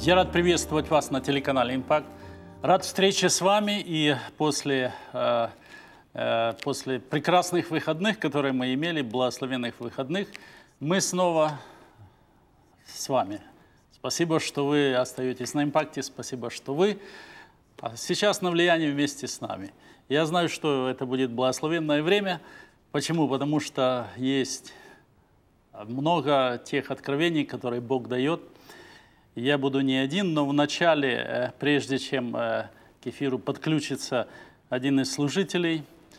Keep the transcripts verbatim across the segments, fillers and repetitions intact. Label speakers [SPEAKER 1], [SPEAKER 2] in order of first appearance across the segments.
[SPEAKER 1] Я рад приветствовать вас на телеканале «Импакт». Рад встрече с вами, и после, э, э, после прекрасных выходных, которые мы имели, благословенных выходных, мы снова с вами. Спасибо, что вы остаетесь на «Импакте», спасибо, что вы сейчас на влиянии вместе с нами. Я знаю, что это будет благословенное время. Почему? Потому что есть много тех откровений, которые Бог дает. Я буду не один, но вначале, прежде чем к эфиру подключится один из служителей,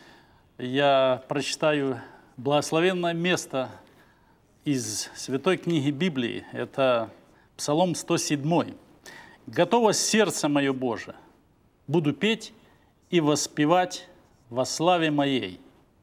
[SPEAKER 1] я прочитаю благословенное место из Святой книги Библии. Это Псалом сто семь. «Готово сердце мое, Боже, буду петь и воспевать во славе моей.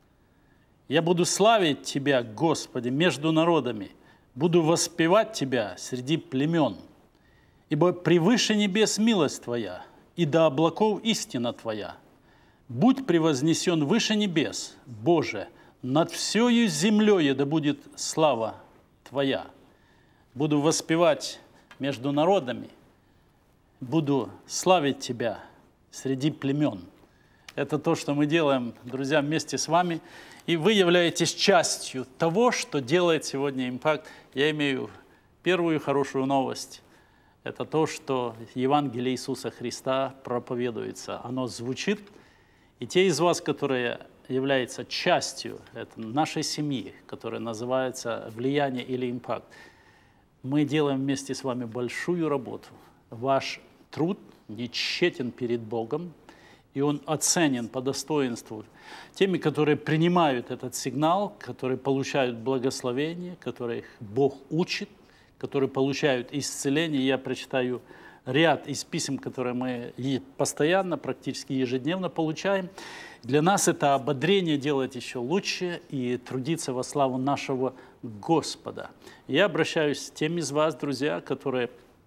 [SPEAKER 1] Я буду славить Тебя, Господи, между народами, буду воспевать Тебя среди племен. Ибо превыше небес милость Твоя, и до облаков истина Твоя. Будь превознесен выше небес, Боже, над всею землею да будет слава Твоя. Буду воспевать между народами, буду славить Тебя среди племен». Это то, что мы делаем, друзья, вместе с вами. И вы являетесь частью того, что делает сегодня «Импакт». Я имею первую хорошую новость. Это то, что Евангелие Иисуса Христа проповедуется. Оно звучит. И те из вас, которые являются частью это нашей семьи, которая называется «Влияние» или «Импакт», мы делаем вместе с вами большую работу. Ваш труд не тщетен перед Богом, и он оценен по достоинству теми, которые принимают этот сигнал, которые получают благословение, которых Бог учит, которые получают исцеление. Я прочитаю ряд из писем, которые мы постоянно, практически ежедневно получаем. Для нас это ободрение делать еще лучше и трудиться во славу нашего Господа. Я обращаюсь к тем из вас, друзья, которые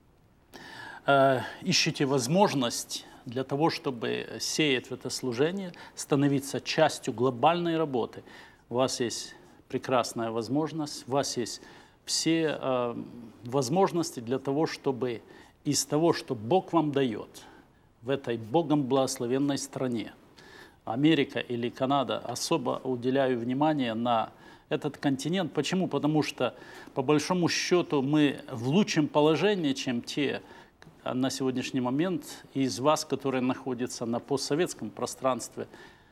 [SPEAKER 1] э, ищете возможность для того, чтобы сеять в это служение, становиться частью глобальной работы. У вас есть прекрасная возможность, у вас есть все э, возможности для того, чтобы из того, что Бог вам дает в этой Богом благословенной стране, Америка или Канада, особо уделяю внимание на этот континент. Почему? Потому что, по большому счету, мы в лучшем положении, чем те на сегодняшний момент из вас, которые находятся на постсоветском пространстве.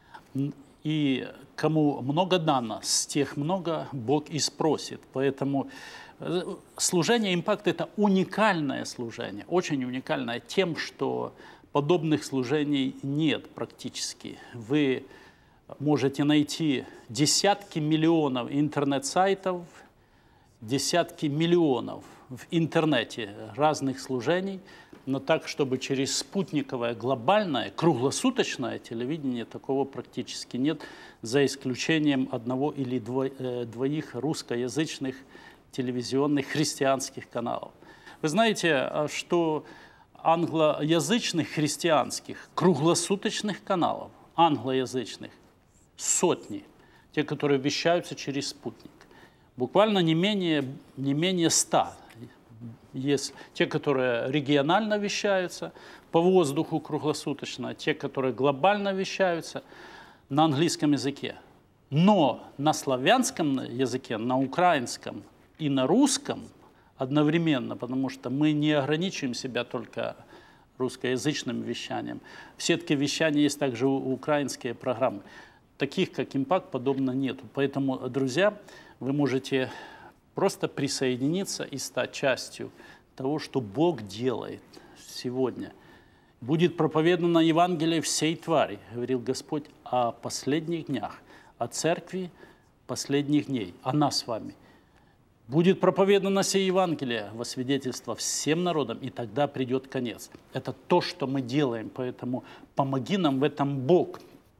[SPEAKER 1] И кому много дано, с тех много Бог и спросит. Поэтому служение «Импакт» – это уникальное служение, очень уникальное тем, что подобных служений нет практически. Вы можете найти десятки миллионов интернет-сайтов, десятки миллионов в интернете разных служений, но так, чтобы через спутниковое, глобальное, круглосуточное телевидение, такого практически нет, за исключением одного или двоих русскоязычных телевизионных христианских каналов. Вы знаете, что англоязычных христианских круглосуточных каналов, англоязычных, сотни, те, которые вещаются через спутник, буквально не менее, не менее ста. Есть те, которые регионально вещаются по воздуху круглосуточно, те, которые глобально вещаются на английском языке. Но на славянском языке, на украинском и на русском одновременно, потому что мы не ограничиваем себя только русскоязычным вещанием. В сетке вещания есть также украинские программы. Таких, как «Импакт», подобно нету. Поэтому, друзья, вы можете просто присоединиться и стать частью того, что Бог делает сегодня. «Будет проповедано Евангелие всей твари», говорил Господь о последних днях, о церкви последних дней, о нас с вами. «Будет проповедано сие Евангелие во свидетельство всем народам, и тогда придет конец». Это то, что мы делаем, поэтому помоги нам в этом, Бог.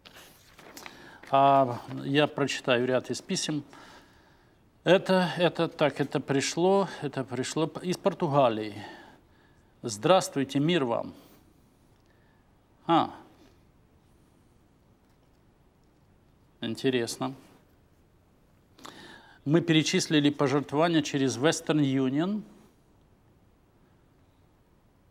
[SPEAKER 1] А я прочитаю ряд из писем. Это, это так, это пришло, это пришло из Португалии. «Здравствуйте, мир вам». А, интересно. Мы перечислили пожертвования через Western Union.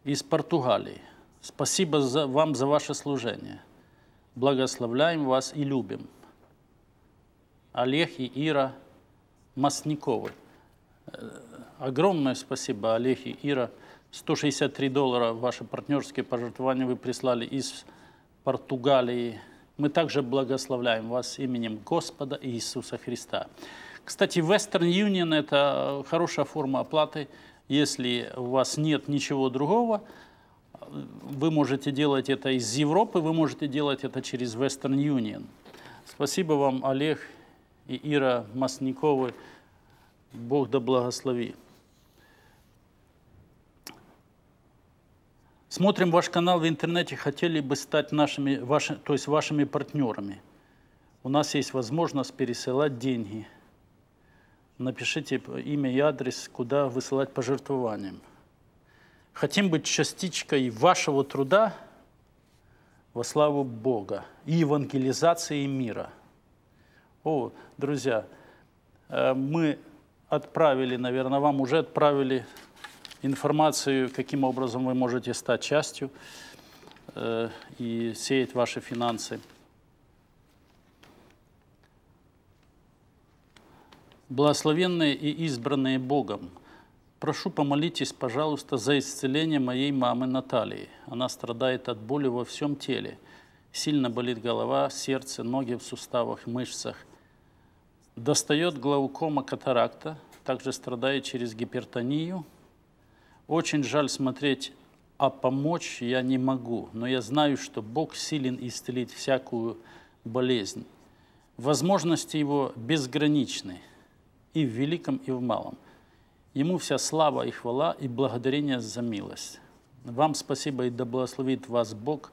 [SPEAKER 1] из Португалии. Спасибо за, вам за ваше служение. Благословляем вас и любим. Олег и Ира Масниковы. Огромное спасибо, Олег и Ира. сто шестьдесят три доллара ваши партнерские пожертвования вы прислали из Португалии. Мы также благословляем вас именем Господа Иисуса Христа. Кстати, Western Union – это хорошая форма оплаты. Если у вас нет ничего другого, вы можете делать это из Европы, вы можете делать это через Western Union. Спасибо вам, Олег и Ира Масниковы. Бог да благослови. Смотрим ваш канал в интернете, хотели бы стать нашими, ваши, то есть вашими партнерами. У нас есть возможность пересылать деньги. Напишите имя и адрес, куда высылать пожертвования. Хотим быть частичкой вашего труда во славу Бога и евангелизации мира. О, друзья, мы отправили, наверное, вам уже отправили информацию, каким образом вы можете стать частью э, и сеять ваши финансы. Благословенные и избранные Богом, прошу, помолитесь, пожалуйста, за исцеление моей мамы Натальи. Она страдает от боли во всем теле. Сильно болит голова, сердце, ноги в суставах, мышцах. Достает глаукома, катаракта, также страдает через гипертонию. Очень жаль смотреть, а помочь я не могу, но я знаю, что Бог силен исцелить всякую болезнь. Возможности Его безграничны и в великом, и в малом. Ему вся слава и хвала, и благодарение за милость. Вам спасибо, и да благословит вас Бог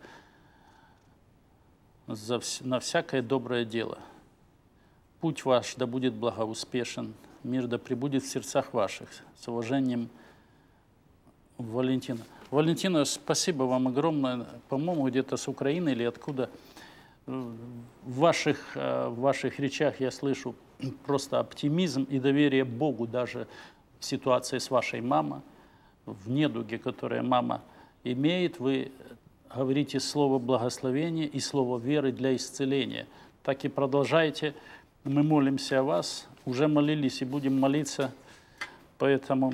[SPEAKER 1] за, на всякое доброе дело. Путь ваш да будет благоуспешен, мир да пребудет в сердцах ваших. С уважением, Валентина. Валентина, спасибо вам огромное. По-моему, где-то с Украины или откуда. В ваших, в ваших речах я слышу просто оптимизм и доверие Богу даже в ситуации с вашей мамой, в недуге, которое мама имеет. Вы говорите слово благословения и слово веры для исцеления. Так и продолжайте. Мы молимся о вас. Уже молились и будем молиться. Поэтому...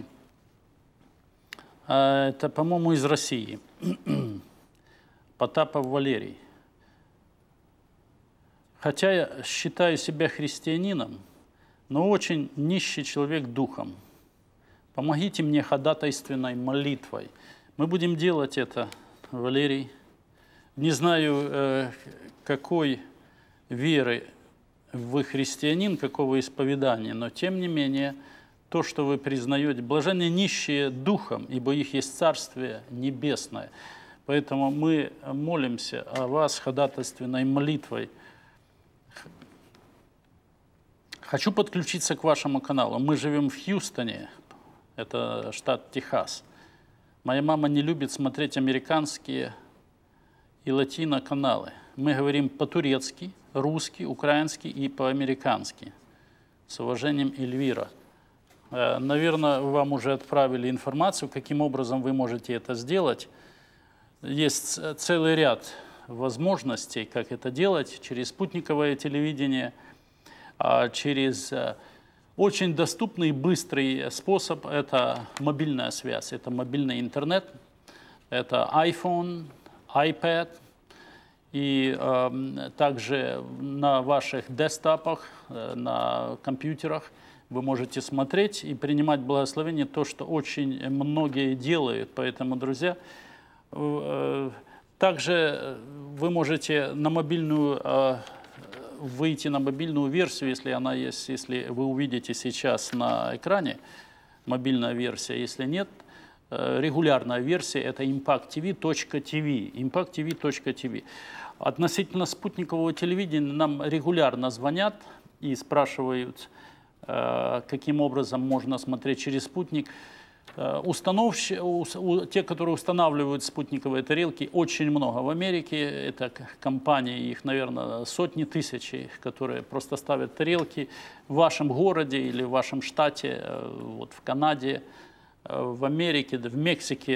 [SPEAKER 1] Это, по-моему, из России. Потапов Валерий. Хотя я считаю себя христианином, но очень нищий человек духом. Помогите мне ходатайственной молитвой. Мы будем делать это, Валерий. Не знаю, какой веры вы христианин, какого исповедания, но тем не менее... То, что вы признаете, блаженные нищие духом, ибо их есть Царствие Небесное. Поэтому мы молимся о вас ходатайственной молитвой. Хочу подключиться к вашему каналу. Мы живем в Хьюстоне, это штат Техас. Моя мама не любит смотреть американские и латино-каналы. Мы говорим по-турецки, русски, украински и по-американски. С уважением, Эльвира. Наверное, вам уже отправили информацию, каким образом вы можете это сделать. Есть целый ряд возможностей, как это делать, через спутниковое телевидение, через очень доступный и быстрый способ – это мобильная связь, это мобильный интернет, это iPhone, iPad, и э, также на ваших десктопах, на компьютерах вы можете смотреть и принимать благословение, то, что очень многие делают. Поэтому, друзья, также вы можете на мобильную, выйти на мобильную версию, если она есть, если вы увидите сейчас на экране мобильная версия. Если нет, регулярная версия – это импакт ти ви точка ти ви. импакт ти ви точка ти ви. Относительно спутникового телевидения нам регулярно звонят и спрашивают, каким образом можно смотреть через спутник. Установщи, те, которые устанавливают спутниковые тарелки, очень много в Америке. Это компании, их, наверное, сотни тысяч, которые просто ставят тарелки в вашем городе или в вашем штате, вот в Канаде, в Америке, в Мексике.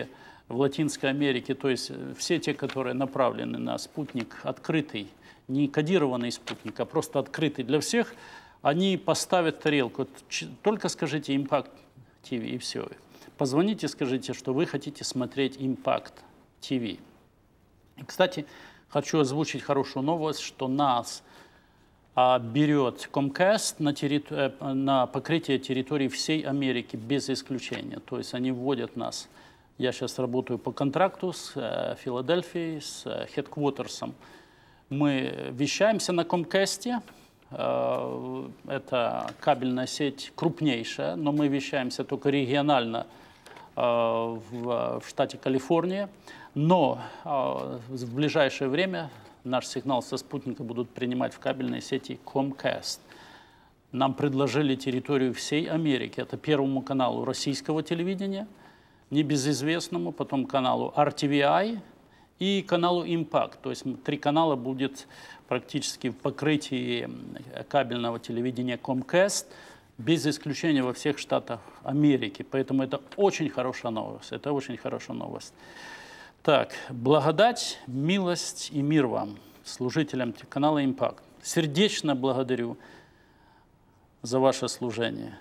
[SPEAKER 1] в Латинской Америке, то есть все те, которые направлены на спутник открытый, не кодированный спутник, а просто открытый для всех, они поставят тарелку. Только скажите Impact ти ви и все. Позвоните, скажите, что вы хотите смотреть Impact ти ви. И, кстати, хочу озвучить хорошую новость, что нас а, берет Comcast на, территор... на покрытие территории всей Америки без исключения. То есть они вводят нас. Я сейчас работаю по контракту с э, Филадельфией, с э, хедквотерсом. Мы вещаемся на Comcast. Э, это кабельная сеть крупнейшая, но мы вещаемся только регионально э, в, в штате Калифорния. Но э, в ближайшее время наш сигнал со спутника будут принимать в кабельной сети Comcast. Нам предложили территорию всей Америки. Это Первому каналу российского телевидения, небезызвестному, потом каналу ар ти ви ай и каналу Impact. То есть три канала будет практически в покрытии кабельного телевидения Comcast, без исключения во всех штатах Америки. Поэтому это очень хорошая новость. Это очень хорошая новость. Так, благодать, милость и мир вам, служителям канала Impact. Сердечно благодарю за ваше служение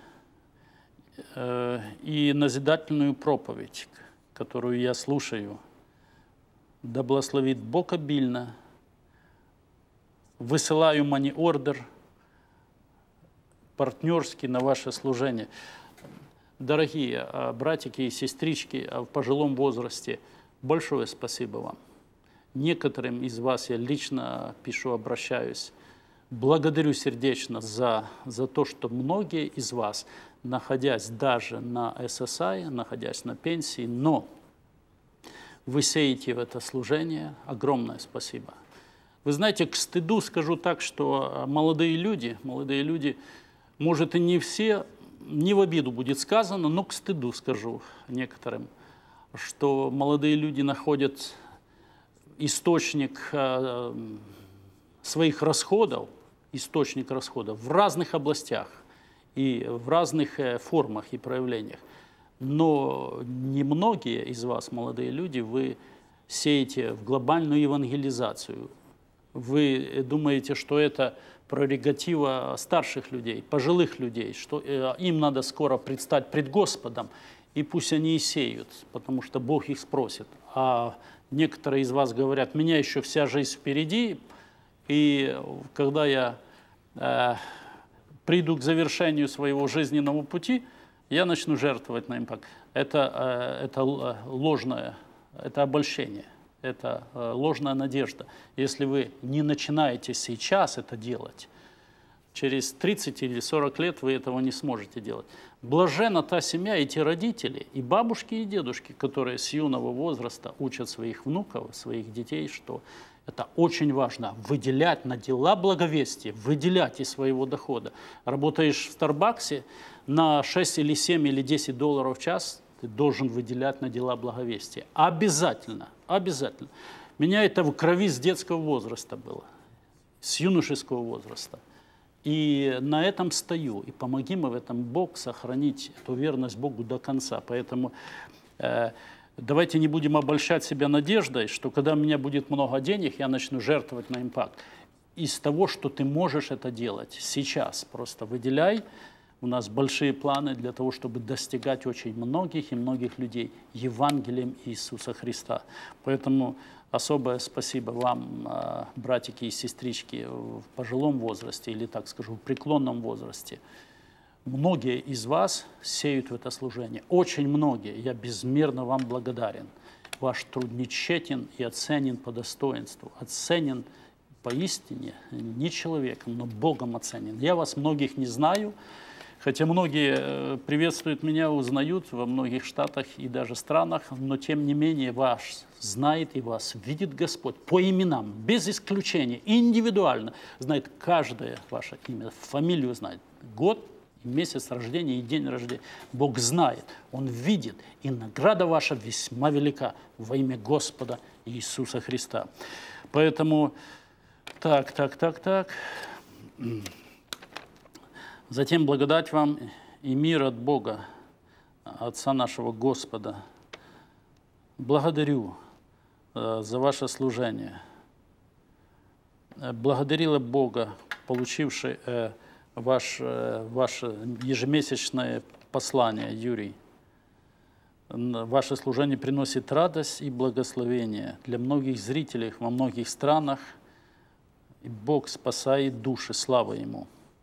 [SPEAKER 1] и назидательную проповедь, которую я слушаю. Да благословит Бог обильно. Высылаю мани-ордер партнерский на ваше служение. Дорогие братики и сестрички в пожилом возрасте, большое спасибо вам. Некоторым из вас я лично пишу, обращаюсь. Благодарю сердечно за, за то, что многие из вас, находясь даже на эс эс ай, находясь на пенсии, но вы сеете в это служение. Огромное спасибо. Вы знаете, к стыду скажу так, что молодые люди, молодые люди, может и не все, не в обиду будет сказано, но к стыду скажу некоторым, что молодые люди находят источник э, своих расходов, источник расходов в разных областях и в разных э, формах и проявлениях. Но немногие из вас, молодые люди, вы сеете в глобальную евангелизацию. Вы думаете, что это прерогатива старших людей, пожилых людей, что э, им надо скоро предстать пред Господом, и пусть они и сеют, потому что Бог их спросит. А некоторые из вас говорят, меня еще вся жизнь впереди, и когда я э, приду к завершению своего жизненного пути, я начну жертвовать на импакт. Это, э, это ложное, это обольщение, это э, ложная надежда. Если вы не начинаете сейчас это делать, через тридцать или сорок лет вы этого не сможете делать. Блаженна та семья и те родители, и бабушки, и дедушки, которые с юного возраста учат своих внуков, своих детей, что это очень важно – выделять на дела благовестия, выделять из своего дохода. Работаешь в Старбаксе на шесть или семь или десять долларов в час, ты должен выделять на дела благовестия. Обязательно, обязательно. Меня это в крови с детского возраста было, с юношеского возраста. И на этом стою. И помоги мы в этом Бог сохранить эту верность Богу до конца. Поэтому э, давайте не будем обольщать себя надеждой, что когда у меня будет много денег, я начну жертвовать на импакт. Из того, что ты можешь это делать сейчас, просто выделяй. У нас большие планы для того, чтобы достигать очень многих и многих людей Евангелием Иисуса Христа. Поэтому особое спасибо вам, братики и сестрички, в пожилом возрасте, или, так скажу, в преклонном возрасте. Многие из вас сеют в это служение. Очень многие. Я безмерно вам благодарен. Ваш труд не тщетен и оценен по достоинству. Оценен поистине не человеком, но Богом оценен. Я вас многих не знаю, хотя многие приветствуют меня, узнают во многих штатах и даже странах, но тем не менее вас знает и вас видит Господь по именам, без исключения, индивидуально. Знает каждое ваше имя, фамилию знает, год, месяц рождения и день рождения. Бог знает, Он видит, и награда ваша весьма велика во имя Господа Иисуса Христа. Поэтому так, так, так, так. Затем благодать вам и мир от Бога, Отца нашего Господа, благодарю э, за ваше служение. Благодарила Бога, получивший э, ваш, э, ваше ежемесячное послание, Юрий. Ваше служение приносит радость и благословение для многих зрителей во многих странах. И Бог спасает души, слава Ему.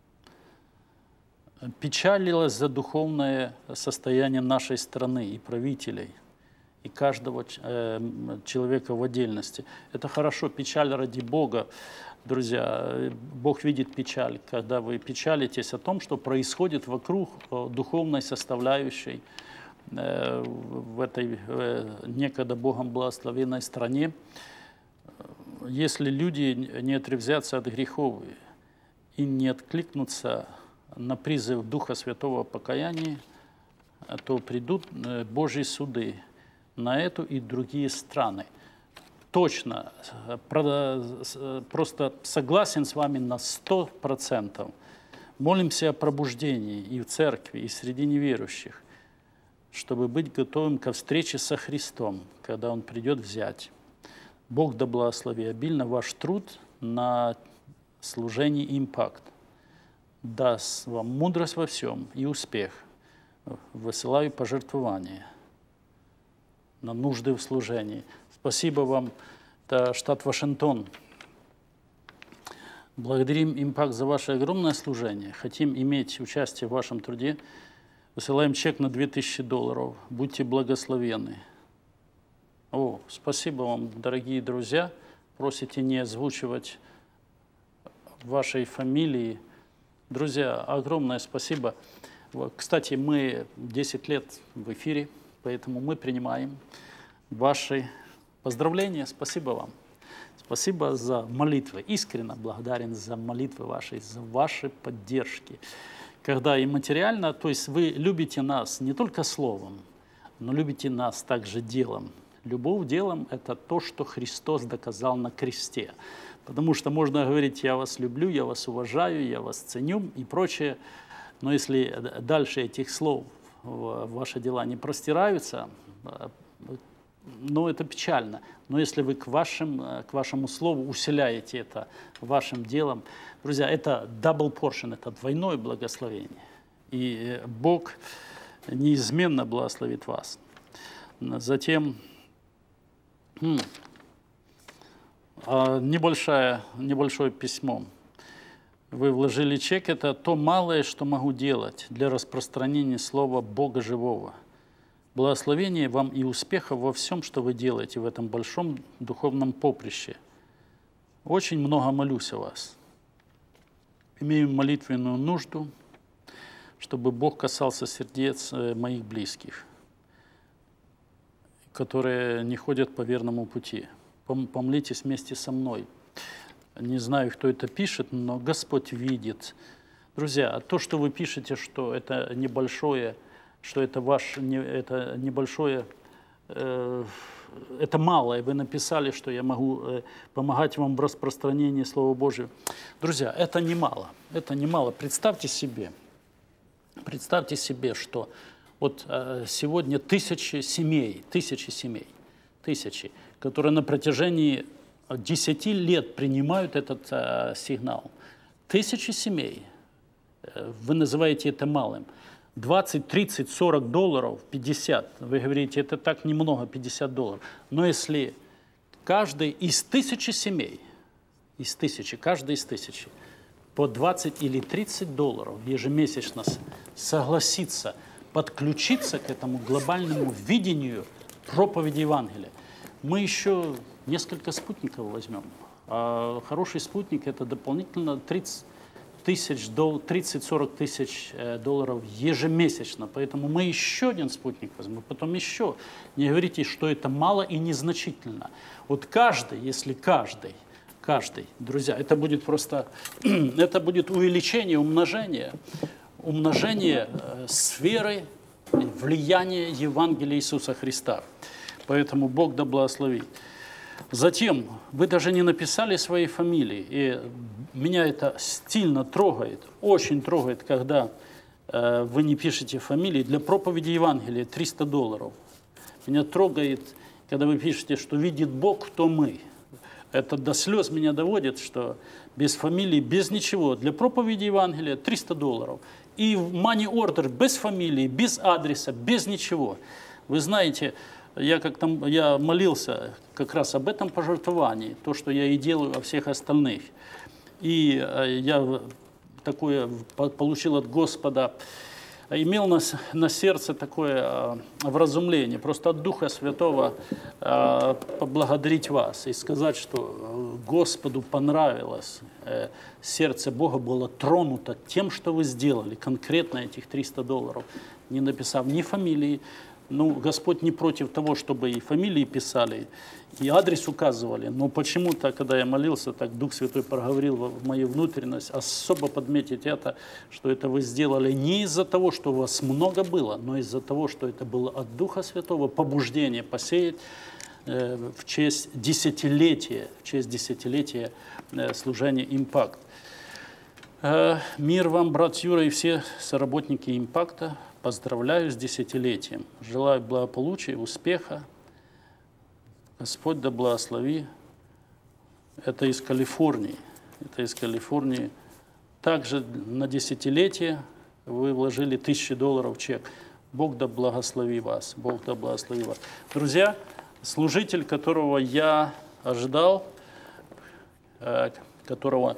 [SPEAKER 1] Печалилась за духовное состояние нашей страны и правителей, и каждого э, человека в отдельности. Это хорошо, печаль ради Бога. Друзья, Бог видит печаль, когда вы печалитесь о том, что происходит вокруг духовной составляющей в этой некогда Богом благословенной стране. Если люди не отрезятся от грехов и не откликнутся на призыв Духа Святого покаяния, то придут Божьи суды на эту и другие страны. Точно, просто согласен с вами на сто процентов. Молимся о пробуждении и в церкви, и среди неверующих, чтобы быть готовым ко встрече со Христом, когда Он придет взять. Бог да благослови обильно ваш труд на служении «Импакт». Даст вам мудрость во всем и успех. Высылаю пожертвования на нужды в служении. Спасибо вам, это штат Вашингтон. Благодарим «Импакт» за ваше огромное служение. Хотим иметь участие в вашем труде. Высылаем чек на две тысячи долларов. Будьте благословенны. О, спасибо вам, дорогие друзья. Просите не озвучивать вашей фамилии. Друзья, огромное спасибо. Кстати, мы десять лет в эфире, поэтому мы принимаем ваши поздравления. Спасибо вам. Спасибо за молитвы. Искренне благодарен за молитвы ваши, за ваши поддержки. Когда и материально, то есть вы любите нас не только словом, но любите нас также делом. Любовь делом – это то, что Христос доказал на кресте. Потому что можно говорить: я вас люблю, я вас уважаю, я вас ценю и прочее. Но если дальше этих слов ваши дела не простираются, ну, это печально. Но если вы к, вашим, к вашему слову усиляете это вашим делом, друзья, это double portion, это двойное благословение. И Бог неизменно благословит вас. Затем хм, небольшое, небольшое письмо. Вы вложили чек, это то малое, что могу делать для распространения слова Бога живого. Благословения вам и успехов во всем, что вы делаете в этом большом духовном поприще. Очень много молюсь о вас. Имею молитвенную нужду, чтобы Бог касался сердец моих близких, которые не ходят по верному пути. Помолитесь вместе со мной. Не знаю, кто это пишет, но Господь видит. Друзья, то, что вы пишете, что это небольшое, что это ваше, это небольшое, э, это малое. Вы написали, что я могу э, помогать вам в распространении Слова Божьего. Друзья, это немало. Это немало. Представьте себе, представьте себе, что вот э, сегодня тысячи семей, тысячи семей, тысячи, которые на протяжении десяти лет принимают этот э, сигнал. Тысячи семей. Э, вы называете это малым. двадцать, тридцать, сорок долларов, пятьдесят. Вы говорите, это так немного, пятьдесят долларов. Но если каждый из тысячи семей, из тысячи, каждый из тысячи, по двадцать или тридцать долларов ежемесячно согласится подключиться к этому глобальному видению проповеди Евангелия, мы еще несколько спутников возьмем. А хороший спутник – это дополнительно тридцать тысяч, тридцать-сорок тысяч долларов ежемесячно. Поэтому мы еще один спутник возьмем, потом еще. Не говорите, что это мало и незначительно. Вот каждый, если каждый, каждый, друзья, это будет просто, это будет увеличение, умножение, умножение сферы влияния Евангелия Иисуса Христа. Поэтому Бог да благословит. Затем, вы даже не написали своей фамилии, и меня это сильно трогает, очень трогает, когда э, вы не пишете фамилии. Для проповеди Евангелия триста долларов. Меня трогает когда вы пишете, что видит Бог, то мы. Это до слез меня доводит, что без фамилии, без ничего. Для проповеди Евангелия триста долларов. И money order без фамилии, без адреса, без ничего. Вы знаете, я, как там, я молился как раз об этом пожертвовании, то, что я и делаю о всех остальных. И я такое получил от Господа, имел на, на сердце такое вразумление, просто от Духа Святого поблагодарить вас и сказать, что Господу понравилось, сердце Бога было тронуто тем, что вы сделали, конкретно этих триста долларов, не написав ни фамилии. Ну, Господь не против того, чтобы и фамилии писали, и адрес указывали, но почему-то, когда я молился, так Дух Святой проговорил в мою внутренность, особо подметить это, что это вы сделали не из-за того, что у вас много было, но из-за того, что это было от Духа Святого, побуждение посеять э, в честь десятилетия, в честь десятилетия э, служения «Импакт». Э, мир вам, брат Юра, и все соработники «Импакта». Поздравляю с десятилетием. Желаю благополучия, успеха. Господь да благослови. Это из Калифорнии. Это из Калифорнии. Также на десятилетие вы вложили тысячи долларов в чек. Бог да благослови вас. Бог да благослови вас. Друзья, служитель, которого я ожидал, которого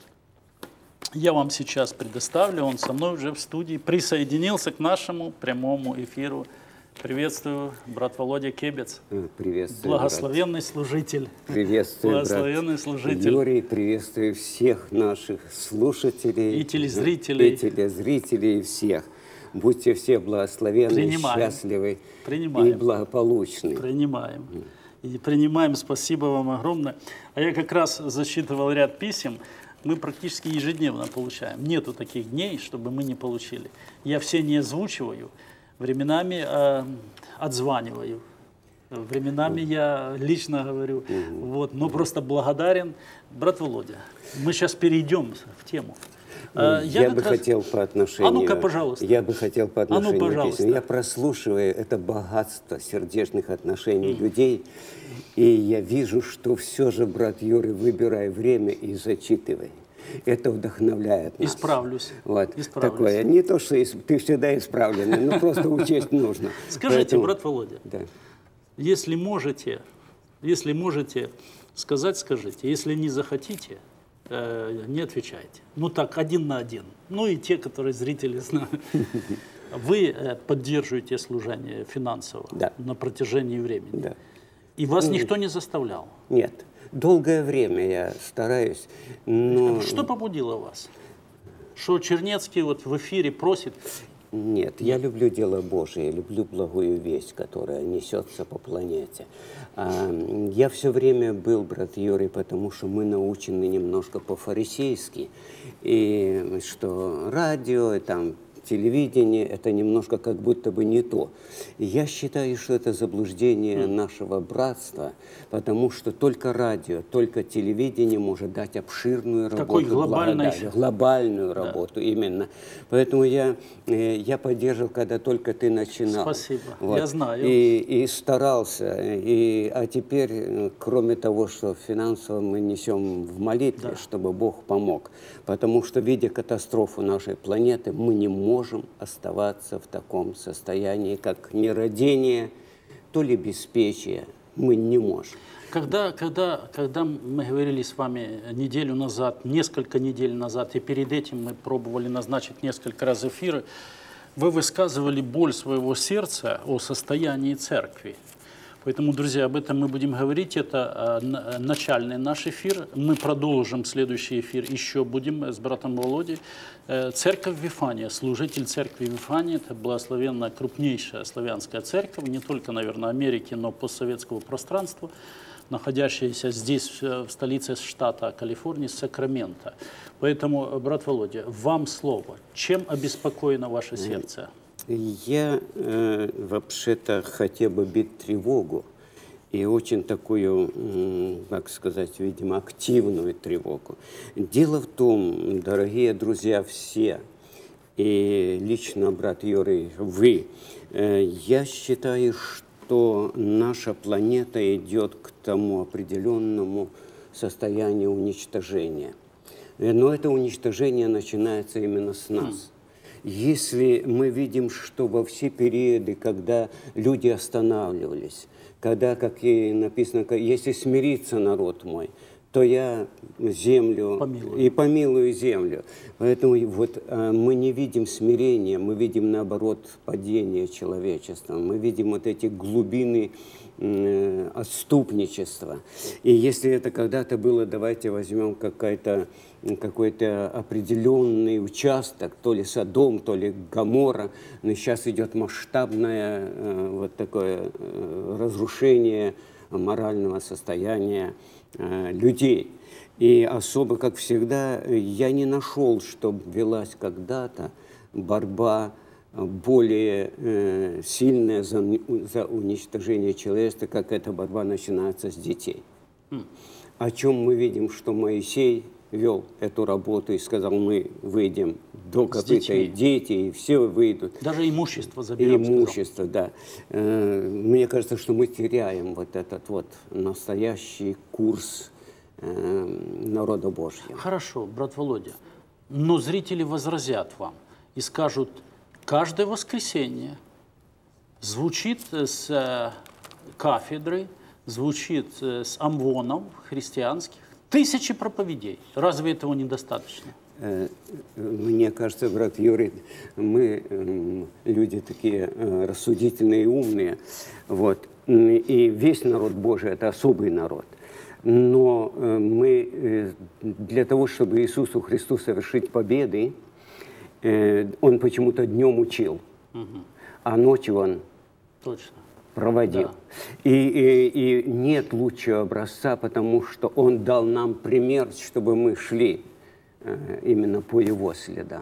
[SPEAKER 1] я вам сейчас предоставлю, он со мной уже в студии присоединился к нашему прямому эфиру. Приветствую, брат Володя Кебец.
[SPEAKER 2] Приветствую,
[SPEAKER 1] благословенный
[SPEAKER 2] брат.
[SPEAKER 1] служитель.
[SPEAKER 2] Приветствую,
[SPEAKER 1] благословенный
[SPEAKER 2] брат
[SPEAKER 1] служитель.
[SPEAKER 2] Юрий, приветствую всех наших слушателей.
[SPEAKER 1] И телезрителей.
[SPEAKER 2] И телезрителей, и всех. Будьте все благословенны,
[SPEAKER 1] Принимаем.
[SPEAKER 2] счастливы
[SPEAKER 1] Принимаем.
[SPEAKER 2] и благополучны.
[SPEAKER 1] Принимаем. И принимаем, спасибо вам огромное. А я как раз зачитывал ряд писем. Мы практически ежедневно получаем. Нету таких дней, чтобы мы не получили. Я все не озвучиваю, временами э, отзваниваю, временами я лично говорю. Вот, но просто благодарен. Брат Володя, мы сейчас перейдем в тему.
[SPEAKER 2] Я, я бы раз... хотел по отношению...
[SPEAKER 1] А ну-ка, пожалуйста.
[SPEAKER 2] Я бы хотел по отношению...
[SPEAKER 1] А ну, пожалуйста.
[SPEAKER 2] Я прослушиваю это богатство сердечных отношений mm. людей, и я вижу, что все же, брат Юрий, выбирай время и зачитывай. Это вдохновляет нас.
[SPEAKER 1] Исправлюсь.
[SPEAKER 2] Вот.
[SPEAKER 1] Исправлюсь.
[SPEAKER 2] Такое. Не то, что ты всегда исправленный, но просто учесть нужно.
[SPEAKER 1] Скажите,
[SPEAKER 2] Поэтому...
[SPEAKER 1] брат Володя,
[SPEAKER 2] да.
[SPEAKER 1] если можете, если можете сказать, скажите. Если не захотите, не отвечайте. Ну так, один на один. Ну и те, которые зрители знают. Вы поддерживаете служение финансово
[SPEAKER 2] да.
[SPEAKER 1] на протяжении времени.
[SPEAKER 2] Да.
[SPEAKER 1] И вас ну, никто не заставлял?
[SPEAKER 2] Нет. Долгое время я стараюсь, но...
[SPEAKER 1] Что побудило вас? Что Чернецкий вот в эфире просит?
[SPEAKER 2] Нет, я люблю дело Божие, я люблю благую весть, которая несется по планете. Я все время был, брат Юрий, потому что мы научены немножко по-фарисейски, и что радио, и там телевидение – это немножко как будто бы не то. И я считаю, что это заблуждение mm. нашего братства, потому что только радио, только телевидение может дать обширную работу.
[SPEAKER 1] Такой глобальный эффект.
[SPEAKER 2] Глобальную работу, да. Именно. Поэтому я, я поддерживал, когда только ты начинал.
[SPEAKER 1] Спасибо,
[SPEAKER 2] вот.
[SPEAKER 1] Я знаю.
[SPEAKER 2] И, и старался. И, а теперь, кроме того, что финансово мы несем в молитве, да. чтобы Бог помог. Потому что, видя катастрофу нашей планеты, мы не можем можем оставаться в таком состоянии, как нерадение, то ли беспечие. Мы не можем.
[SPEAKER 1] Когда, когда, когда мы говорили с вами неделю назад, несколько недель назад, и перед этим мы пробовали назначить несколько раз эфиры, вы высказывали боль своего сердца о состоянии церкви. Поэтому, друзья, об этом мы будем говорить. Это э, начальный наш эфир. Мы продолжим следующий эфир. Еще будем с братом Володей. Э, церковь Вифания, служитель церкви Вифания. Это благословенная, крупнейшая славянская церковь. Не только, наверное, Америки, но постсоветского пространства, находящаяся здесь, в столице штата Калифорнии, Сакраменто. Поэтому, брат Володя, вам слово. Чем обеспокоено ваше сердце?
[SPEAKER 2] Я э, вообще-то хотел бы бить тревогу, и очень такую, э, как сказать, видимо, активную тревогу. Дело в том, дорогие друзья все, и лично, брат Юрий, вы, э, я считаю, что наша планета идет к тому определенному состоянию уничтожения. Но это уничтожение начинается именно с нас. Если мы видим, что во все периоды, когда люди останавливались, когда, как и написано, если смирится народ мой, то я землю помилую. и помилую землю. Поэтому вот мы не видим смирения, мы видим, наоборот, падение человечества. Мы видим вот эти глубины э, отступничества. И если это когда-то было, давайте возьмем какая-то какой-то определенный участок, то ли Содом, то ли Гоморра, но сейчас идет масштабное э, вот такое э, разрушение морального состояния э, людей. И особо, как всегда, я не нашел, чтобы велась когда-то борьба более э, сильная за, за уничтожение человечества, как эта борьба начинается с детей. Mm. О чем мы видим, что Моисей вел эту работу и сказал, мы выйдем до копыта, и дети, и все выйдут.
[SPEAKER 1] Даже имущество заберем.
[SPEAKER 2] Имущество, да. Мне кажется, что мы теряем вот этот вот настоящий курс народа Божьего.
[SPEAKER 1] Хорошо, брат Володя, но зрители возразят вам и скажут, каждое воскресенье звучит с кафедры, звучит с амвонов христианских, тысячи проповедей. Разве этого недостаточно?
[SPEAKER 2] Мне кажется, брат Юрий, мы люди такие рассудительные и умные. Вот. И весь народ Божий – это особый народ. Но мы для того, чтобы Иисусу Христу совершить победы, Он почему-то днем учил, угу. а ночью Он
[SPEAKER 1] Точно.
[SPEAKER 2] проводил. Да. И, и, и нет лучшего образца, потому что Он дал нам пример, чтобы мы шли э, именно по Его следам.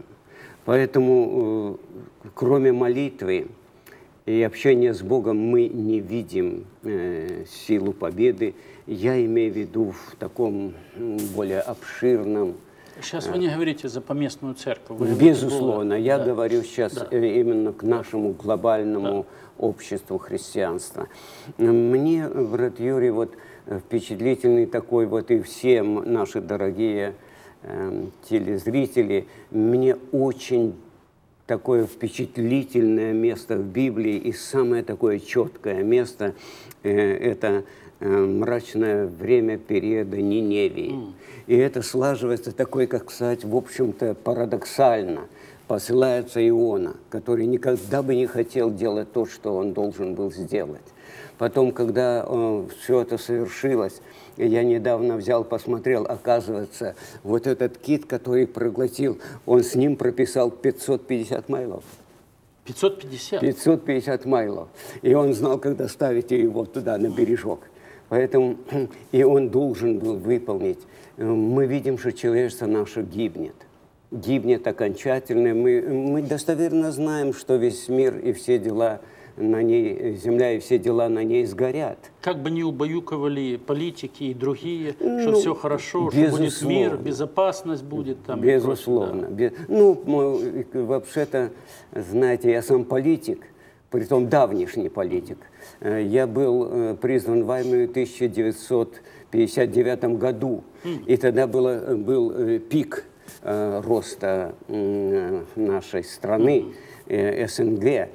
[SPEAKER 2] Поэтому, э, кроме молитвы и общения с Богом, мы не видим э, силу победы. Я имею в виду в таком более обширном.
[SPEAKER 1] Сейчас вы не говорите за поместную церковь. Вы
[SPEAKER 2] Безусловно. Было... Я
[SPEAKER 1] да.
[SPEAKER 2] говорю сейчас да. именно к нашему глобальному да. обществу христианства. Мне, брат Юрий, вот впечатлительный такой, вот и все наши дорогие э, телезрители, мне очень такое впечатлительное место в Библии и самое такое четкое место э, это мрачное время периода Ниневии. Mm. И это слаживается такой, как сказать, в общем-то, парадоксально. Посылается Иона, который никогда бы не хотел делать то, что он должен был сделать. Потом, когда э, все это совершилось, я недавно взял, посмотрел, оказывается, вот этот кит, который проглотил, он с ним прописал пятьсот пятьдесят майлов.
[SPEAKER 1] пятьсот пятьдесят?
[SPEAKER 2] пятьсот пятьдесят майлов. И он знал, когда ставить его туда, на бережок. Поэтому и он должен был выполнить. Мы видим, что человечество наше гибнет. Гибнет окончательно. Мы, мы достоверно знаем, что весь мир и все дела на ней, земля и все дела на ней сгорят.
[SPEAKER 1] Как бы ни убаюковали политики и другие, ну, что все хорошо, что будет мир, безопасность будет там.
[SPEAKER 2] Безусловно. Прочее, да. Без, ну, вообще-то, знаете, я сам политик, притом давнишний политик. Я был призван в армию в тысяча девятьсот пятьдесят девятом году, mm. и тогда было, был пик э, роста э, нашей страны, э, СНГ,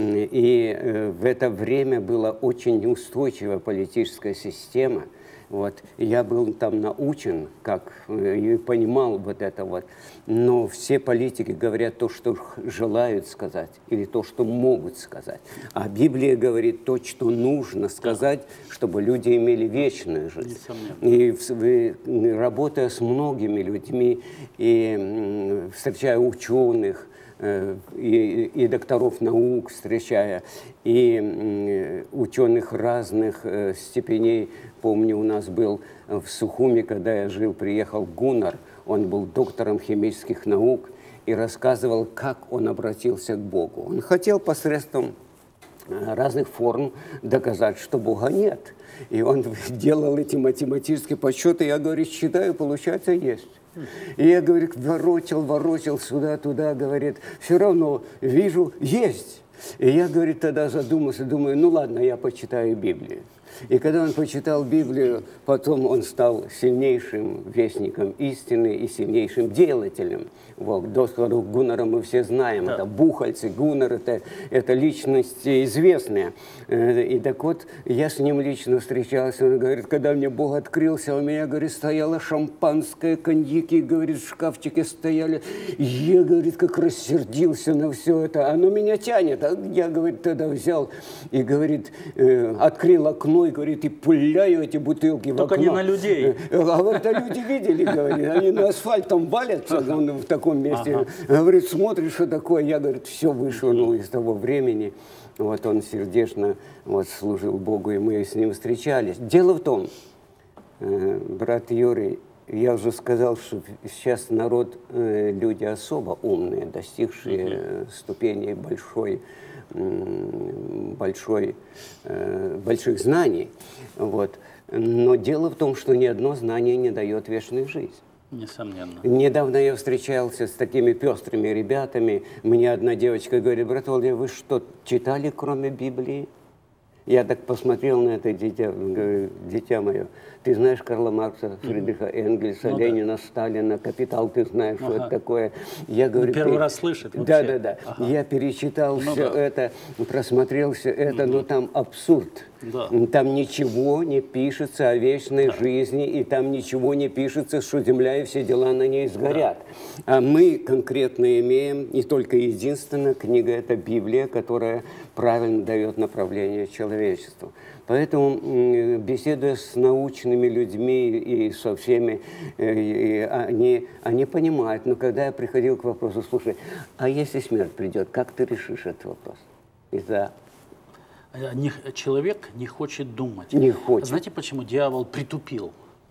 [SPEAKER 2] и э, в это время была очень неустойчивая политическая система. Вот. Я был там научен, как и понимал вот это вот. Но все политики говорят то, что желают сказать, или то, что могут сказать. А Библия говорит то, что нужно сказать, чтобы люди имели вечную жизнь. И работая с многими людьми, и встречая ученых, И, и докторов наук встречая, и ученых разных степеней. Помню, у нас был в Сухуми, когда я жил, приехал Гуннар, он был доктором химических наук и рассказывал, как он обратился к Богу. Он хотел посредством разных форм доказать, что Бога нет. И он делал эти математические подсчеты, я, говорит, считаю, получается, есть. И я, говорит, ворочал, ворочал сюда-туда, говорит, все равно вижу, есть. И я, говорит, тогда задумался, думаю, ну ладно, я почитаю Библию. И когда он почитал Библию, потом он стал сильнейшим вестником истины и сильнейшим делателем. Вот, доктору Гуннера мы все знаем, да. Это Бухальцы, Гуннер, это, это личности известные. И так вот, я с ним лично встречался, он говорит, когда мне Бог открылся, у меня, говорит, стояло шампанское, коньяки, говорит, в шкафчике стояли. Я, говорит, как рассердился на все это, оно меня тянет. А я, говорит, тогда взял и, говорит, открыл окно, и, говорит, и пуляю эти бутылки в
[SPEAKER 1] Только
[SPEAKER 2] окно.
[SPEAKER 1] не на людей.
[SPEAKER 2] А вот это люди видели, говорит, они на асфальт там валятся, ага. Он в таком месте. Ага. Говорит, смотришь, что такое, я, говорит, все вышвырнул из того времени. Вот он сердечно вот, служил Богу, и мы с ним встречались. Дело в том, э, брат Юрий, я уже сказал, что сейчас народ, э, люди особо умные, достигшие uh-huh. ступеней большой, большой, э, больших знаний. Вот. Но дело в том, что ни одно знание не дает вечную жизнь.
[SPEAKER 1] Несомненно.
[SPEAKER 2] Недавно я встречался с такими пестрыми ребятами. Мне одна девочка говорит, брат Володя, вы что, читали кроме Библии? Я так посмотрел на это дитя, говорю, дитя мое, ты знаешь Карла Маркса, Фридриха Энгельса, ну, Ленина, да. Сталина, «Капитал», ты знаешь, ага. что это такое. Я говорю,
[SPEAKER 1] первый
[SPEAKER 2] ты...
[SPEAKER 1] раз слышит вообще.
[SPEAKER 2] Да, да, да.
[SPEAKER 1] Ага.
[SPEAKER 2] Я перечитал ну, все да. это, просмотрел все это, mm-hmm. но там абсурд.
[SPEAKER 1] Да.
[SPEAKER 2] Там ничего не пишется о вечной
[SPEAKER 1] да.
[SPEAKER 2] жизни, и там ничего не пишется, что земля и все дела на ней сгорят. Да. А мы конкретно имеем, не только единственная книга, это Библия, которая правильно дает направление человечеству. Поэтому, беседуя с научными людьми и со всеми, и они, они понимают. Но когда я приходил к вопросу, слушай, а если смерть придет, как ты решишь этот вопрос? Из-за...
[SPEAKER 1] Человек не хочет думать.
[SPEAKER 2] Не хочет.
[SPEAKER 1] Знаете, почему дьявол притупил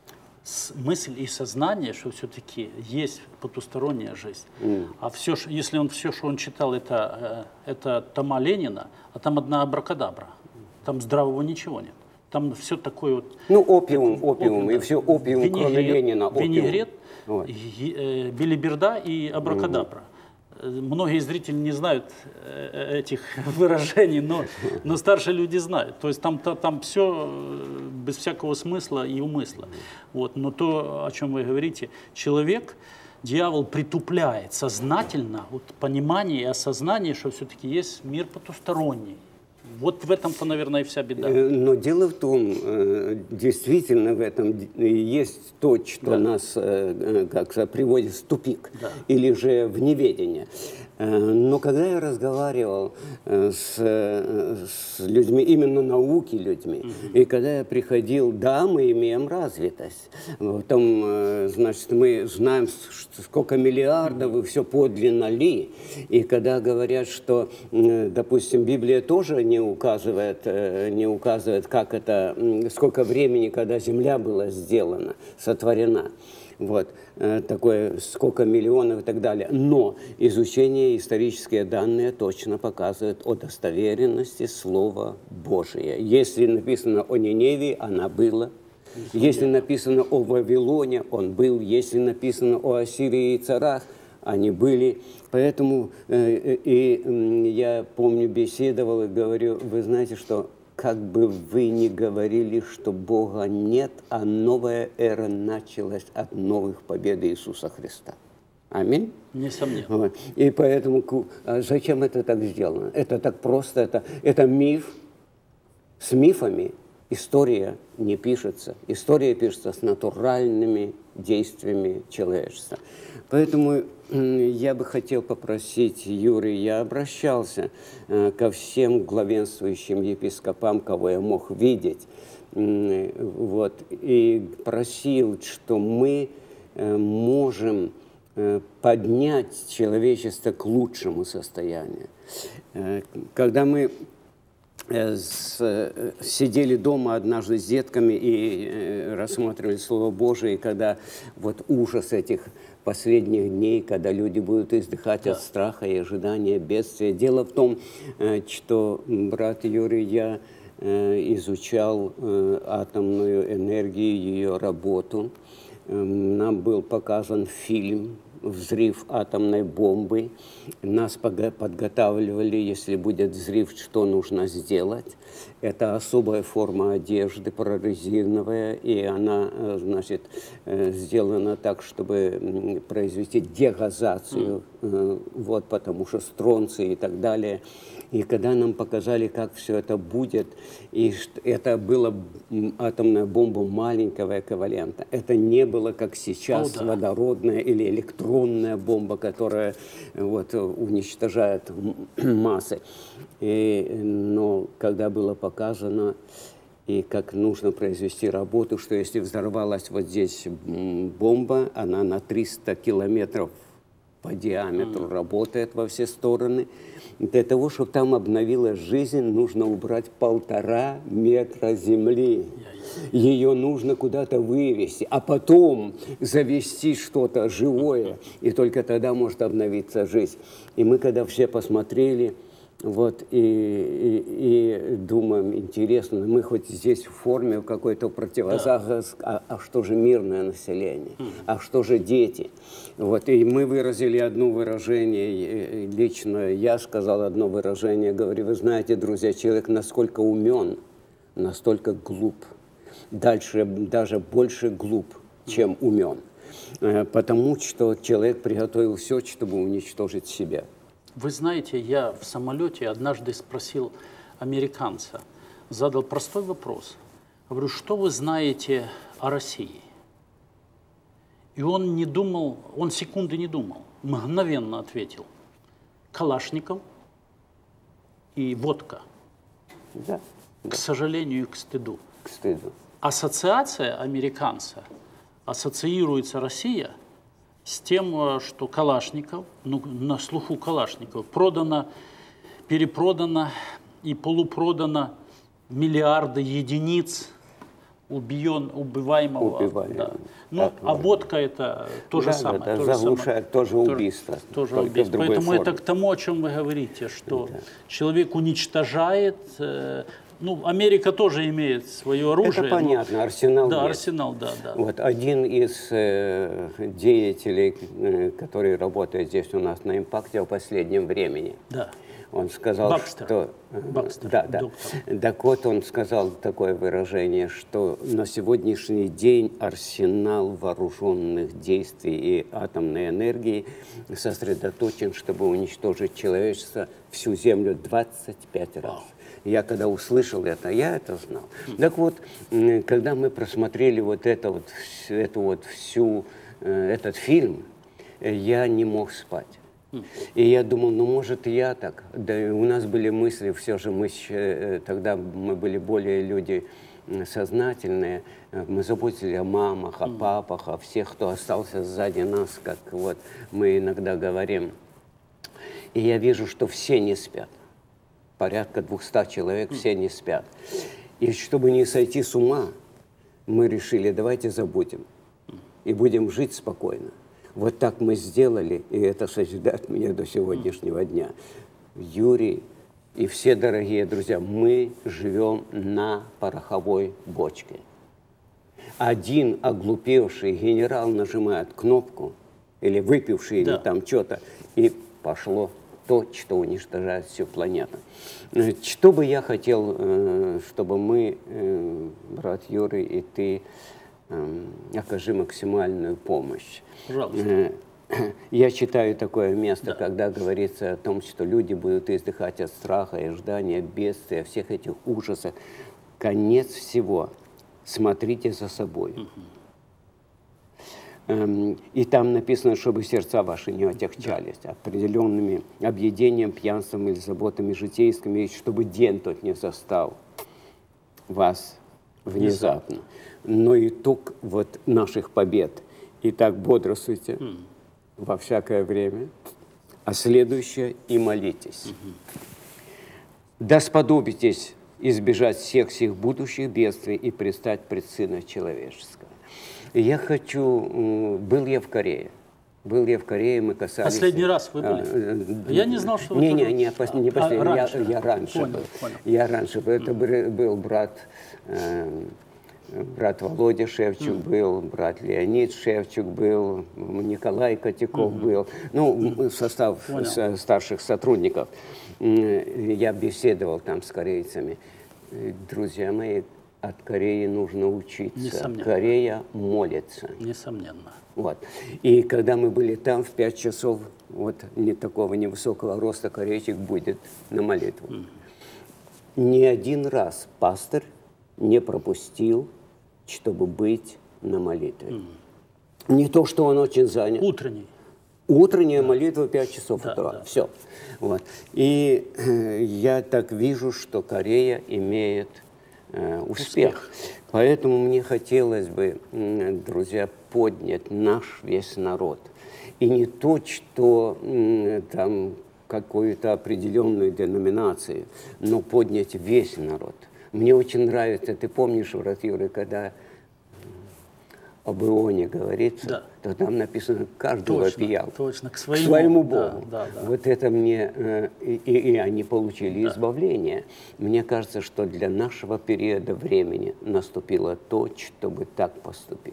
[SPEAKER 1] мысль и сознание, что все-таки есть потусторонняя жизнь. Mm. А все, если он все, что он читал, это, это тома Ленина, а там одна абракадабра. Там здравого ничего нет. Там все такое вот...
[SPEAKER 2] Ну, опиум, опиум, опиум и
[SPEAKER 1] да.
[SPEAKER 2] все опиум, винегрет, кроме Ленина. Опиум.
[SPEAKER 1] Винегрет,
[SPEAKER 2] вот.
[SPEAKER 1] э, билиберда и абракадабра. Mm-hmm. Многие зрители не знают этих выражений, но, но старшие люди знают. То есть там, там все без всякого смысла и умысла. Вот. Но то, о чем вы говорите, человек, дьявол притупляет сознательно вот, понимание и осознание, что все-таки есть мир потусторонний. Вот в этом-то, наверное, и вся беда.
[SPEAKER 2] Но дело в том, действительно в этом есть то, что да. нас как сказать, приводит в тупик да. или же в неведение. Но когда я разговаривал с, с людьми, именно науки людьми, угу. и когда я приходил, да, мы имеем развитость. Там, значит, мы знаем, сколько миллиардов, и все подлинно ли. И когда говорят, что, допустим, Библия тоже не указывает, не указывает, как это, сколько времени, когда Земля была сделана, сотворена. Вот, такое, сколько миллионов и так далее. Но изучение, исторические данные точно показывают о достоверенности Слова Божия. Если написано о Ниневии, она была. Если написано о Вавилоне, он был. Если написано о Ассирии и царах, они были. Поэтому э, и, э, я помню, беседовал и говорю, вы знаете, что как бы вы ни говорили, что Бога нет, а новая эра началась от новых побед Иисуса Христа. Аминь?
[SPEAKER 1] Несомненно.
[SPEAKER 2] Вот. И поэтому зачем это так сделано? Это так просто, это, это миф. С мифами история не пишется. История пишется с натуральными действиями человечества. Поэтому я бы хотел попросить, Юрий, я обращался э, ко всем главенствующим епископам, кого я мог видеть, э, вот, и просил, что мы э, можем э, поднять человечество к лучшему состоянию. Э, когда мы э, с, э, сидели дома однажды с детками и э, рассматривали Слово Божие, и когда вот ужас этих последних дней, когда люди будут издыхать да. от страха и ожидания бедствия. Дело в том, что, брат Юрий, я изучал атомную энергию, ее работу. Нам был показан фильм взрыв атомной бомбы. Нас подготавливали, если будет взрыв, что нужно сделать. Это особая форма одежды, прорезиновая, и она, значит, сделана так, чтобы произвести дегазацию, mm. вот, потому что стронций и так далее. И когда нам показали, как все это будет, и это была атомная бомба маленького эквивалента. Это не было, как сейчас, oh, да. водородная или электронная бомба, которая вот, уничтожает массы. И, но когда было показано, и как нужно произвести работу, что если взорвалась вот здесь бомба, она на триста километров по диаметру mm. работает во все стороны. Для того, чтобы там обновилась жизнь, нужно убрать полтора метра земли. Ее нужно куда-то вывести, а потом завести что-то живое, и только тогда может обновиться жизнь. И мы, когда все посмотрели, вот, и, и, и думаем, интересно, мы хоть здесь в форме какой-то противозагаз, да. а, а что же мирное население, mm. а что же дети? Вот, и мы выразили одно выражение, лично я сказал одно выражение, говорю, вы знаете, друзья, человек насколько умен, настолько глуп, дальше даже больше глуп, чем умен, потому что человек приготовил все, чтобы уничтожить себя.
[SPEAKER 1] Вы знаете, я в самолете однажды спросил американца, задал простой вопрос. Говорю, что вы знаете о России? И он не думал, он секунды не думал, мгновенно ответил. Калашников и водка.
[SPEAKER 2] Да,
[SPEAKER 1] к
[SPEAKER 2] да.
[SPEAKER 1] сожалению, и к стыду.
[SPEAKER 2] К стыду.
[SPEAKER 1] Ассоциация американца, ассоциируется Россия с тем, что Калашников, ну, на слуху Калашников, продано, перепродано и полупродано миллиарды единиц убиен, убиваемого.
[SPEAKER 2] Убиваемого.
[SPEAKER 1] Да. Ну, а водка это то же
[SPEAKER 2] да,
[SPEAKER 1] самое.
[SPEAKER 2] Да,
[SPEAKER 1] то
[SPEAKER 2] заглушает,
[SPEAKER 1] тоже,
[SPEAKER 2] тоже убийство.
[SPEAKER 1] Тоже убийство. Поэтому форме. Это к тому, о чем вы говорите, что да. человек уничтожает. Э, Ну, Америка тоже имеет свое оружие.
[SPEAKER 2] Это понятно,
[SPEAKER 1] но...
[SPEAKER 2] арсенал
[SPEAKER 1] Да,
[SPEAKER 2] есть.
[SPEAKER 1] арсенал, да, да.
[SPEAKER 2] Вот один из э, деятелей, э, который работает здесь у нас на «Импакте» в последнем времени,
[SPEAKER 1] да.
[SPEAKER 2] он сказал,
[SPEAKER 1] Бакстер.
[SPEAKER 2] что...
[SPEAKER 1] Бакстер,
[SPEAKER 2] да, да. Так вот, он сказал такое выражение, что на сегодняшний день арсенал вооруженных действий и атомной энергии сосредоточен, чтобы уничтожить человечество, всю Землю двадцать пять раз. Я когда услышал это, я это знал. Так вот, когда мы просмотрели вот, это вот, эту вот всю, этот фильм, я не мог спать. И я думал, ну, может, и я так. Да, у нас были мысли, все же мы тогда мы были более люди сознательные. Мы заботились о мамах, о папах, о всех, кто остался сзади нас, как вот мы иногда говорим. И я вижу, что все не спят. Порядка двухсот человек, все не спят. И чтобы не сойти с ума, мы решили, давайте забудем и будем жить спокойно. Вот так мы сделали, и это созидает меня до сегодняшнего дня. Юрий и все дорогие друзья, мы живем на пороховой бочке. Один оглупевший генерал нажимает кнопку, или выпивший, да. или там что-то, и пошло то, что уничтожает всю планету. Что бы я хотел, чтобы мы, брат Юрий, и ты, окажи максимальную помощь.
[SPEAKER 1] Пожалуйста.
[SPEAKER 2] Я читаю такое место,
[SPEAKER 1] да.
[SPEAKER 2] когда говорится о том, что люди будут издыхать от страха и ожидания, бедствия, всех этих ужасов. Конец всего. Смотрите за собой. Угу. И там написано, чтобы сердца ваши не отягчались да. определенными объедением, пьянством или заботами житейскими, чтобы день тот не застал вас внезапно. Но итог вот наших побед. Итак, бодрствуйте mm. во всякое время, а следующее и молитесь. Mm-hmm. Да сподобитесь избежать всех сих будущих бедствий и предстать пред Сына Человеческого. Я хочу... Был я в Корее. Был я в Корее, мы касались...
[SPEAKER 1] Последний раз вы были? А, я не знал, что вы...
[SPEAKER 2] Не, не, не, не последний. А, раньше. Я, я раньше
[SPEAKER 1] понял,
[SPEAKER 2] был.
[SPEAKER 1] Понял.
[SPEAKER 2] Я раньше был. Это был брат... Э, брат Володя Шевчук mm. был, брат Леонид Шевчук был, Николай Котяков mm-hmm. был, ну, состав с, старших сотрудников. Я беседовал там с корейцами. Друзья мои, от Кореи нужно учиться.
[SPEAKER 1] Несомненно.
[SPEAKER 2] Корея молится.
[SPEAKER 1] Несомненно.
[SPEAKER 2] Вот. И когда мы были там в пять часов, вот не такого невысокого роста корейчик будет на молитву. Mm. Ни один раз пастор не пропустил, чтобы быть на молитве. Mm. Не то, что он очень занят.
[SPEAKER 1] Утренний.
[SPEAKER 2] Утренняя да. молитва пять часов
[SPEAKER 1] да,
[SPEAKER 2] утра.
[SPEAKER 1] Да.
[SPEAKER 2] Все. Вот. И э, я так вижу, что Корея имеет э, успех. успех. Поэтому мне хотелось бы, э, друзья, поднять наш весь народ. И не то, что э, там какую-то определенную деноминацию, но поднять весь народ. Мне очень нравится, ты помнишь, брат Юрий, когда об Ионе говорится, да. то там написано, каждый вопиял
[SPEAKER 1] точно, к
[SPEAKER 2] к
[SPEAKER 1] своему,
[SPEAKER 2] своему Богу.
[SPEAKER 1] Да, да, да.
[SPEAKER 2] Вот это мне, э, и, и они получили да. избавление. Мне кажется, что для нашего периода времени наступило то, чтобы так поступить.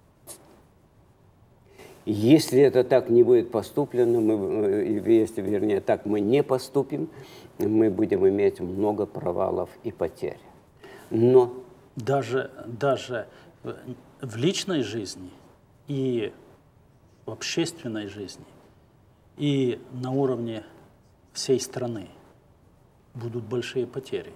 [SPEAKER 2] Если это так не будет поступлено, мы, если, вернее, так мы не поступим, мы будем иметь много провалов и потерь. Но
[SPEAKER 1] даже, даже в личной жизни и в общественной жизни, и на уровне всей страны будут большие потери.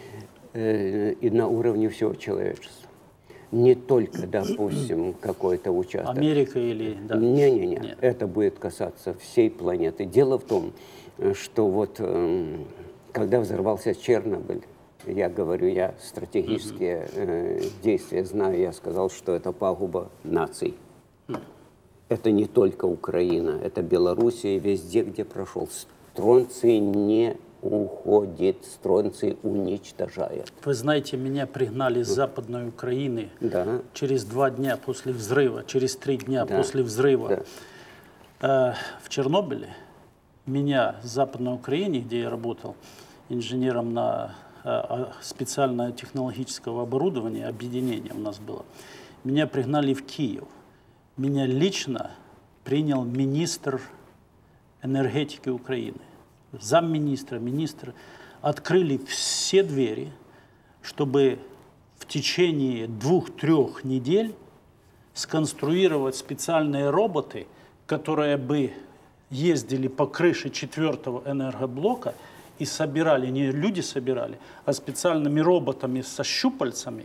[SPEAKER 2] И на уровне всего человечества. Не только, допустим, какой-то участок.
[SPEAKER 1] Америка или... Да.
[SPEAKER 2] Не-не-не, это будет касаться всей планеты. Дело в том, что вот когда взорвался Чернобыль, я говорю, я стратегические э, действия знаю, я сказал, что это пагуба наций. Это не только Украина, это Белоруссия, везде, где прошел. Стронций не уходит, стронций уничтожает.
[SPEAKER 1] Вы знаете, меня пригнали с Западной Украины
[SPEAKER 2] да.
[SPEAKER 1] через два дня после взрыва, через три дня
[SPEAKER 2] да.
[SPEAKER 1] после взрыва
[SPEAKER 2] да.
[SPEAKER 1] э, в Чернобыле. Меня с Западной Украины, где я работал инженером на э, специальное технологического оборудования, объединение у нас было, меня пригнали в Киев. Меня лично принял министр энергетики Украины. Замминистра, министр, открыли все двери, чтобы в течение двух-трех недель сконструировать специальные роботы, которые бы ездили по крыше четвертого энергоблока и собирали, не люди собирали, а специальными роботами со щупальцами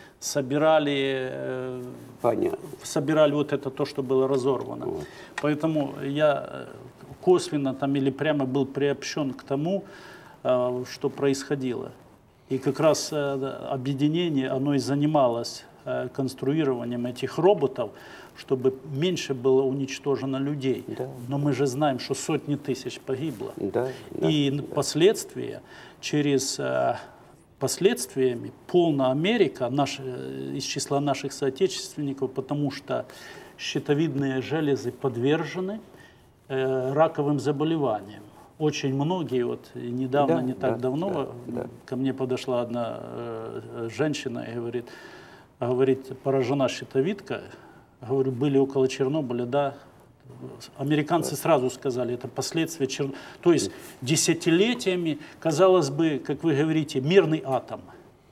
[SPEAKER 1] собирали, э, собирали вот это то, что было разорвано. Вот. Поэтому я косвенно там или прямо был приобщен к тому, э, что происходило. И как раз э, объединение, оно и занималось э, конструированием этих роботов, чтобы меньше было уничтожено людей. Да. Но мы же знаем, что сотни тысяч погибло.
[SPEAKER 2] Да, да,
[SPEAKER 1] и
[SPEAKER 2] да.
[SPEAKER 1] последствия, через э, последствиями полная Америка наш, из числа наших соотечественников, потому что щитовидные железы подвержены э, раковым заболеваниям. Очень многие, вот недавно, да, не так да, давно, да, да. ко мне подошла одна э, женщина и говорит, говорит, поражена щитовидка. Говорю, были около Чернобыля, да. Американцы сразу сказали, это последствия Чернобыля. То есть десятилетиями, казалось бы, как вы говорите, мирный атом.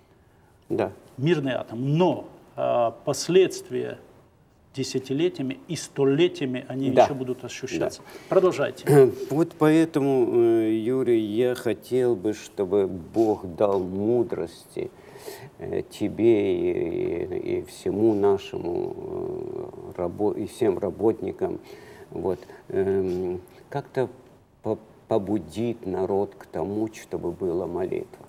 [SPEAKER 2] Да.
[SPEAKER 1] Мирный атом. Но а, последствия десятилетиями и столетиями, они да. еще будут ощущаться. Да. Продолжайте.
[SPEAKER 2] Вот поэтому, Юрий, я хотел бы, чтобы Бог дал мудрости тебе и, и всему нашему и всем работникам, вот, эм, как-то по побудить народ к тому, чтобы была молитва.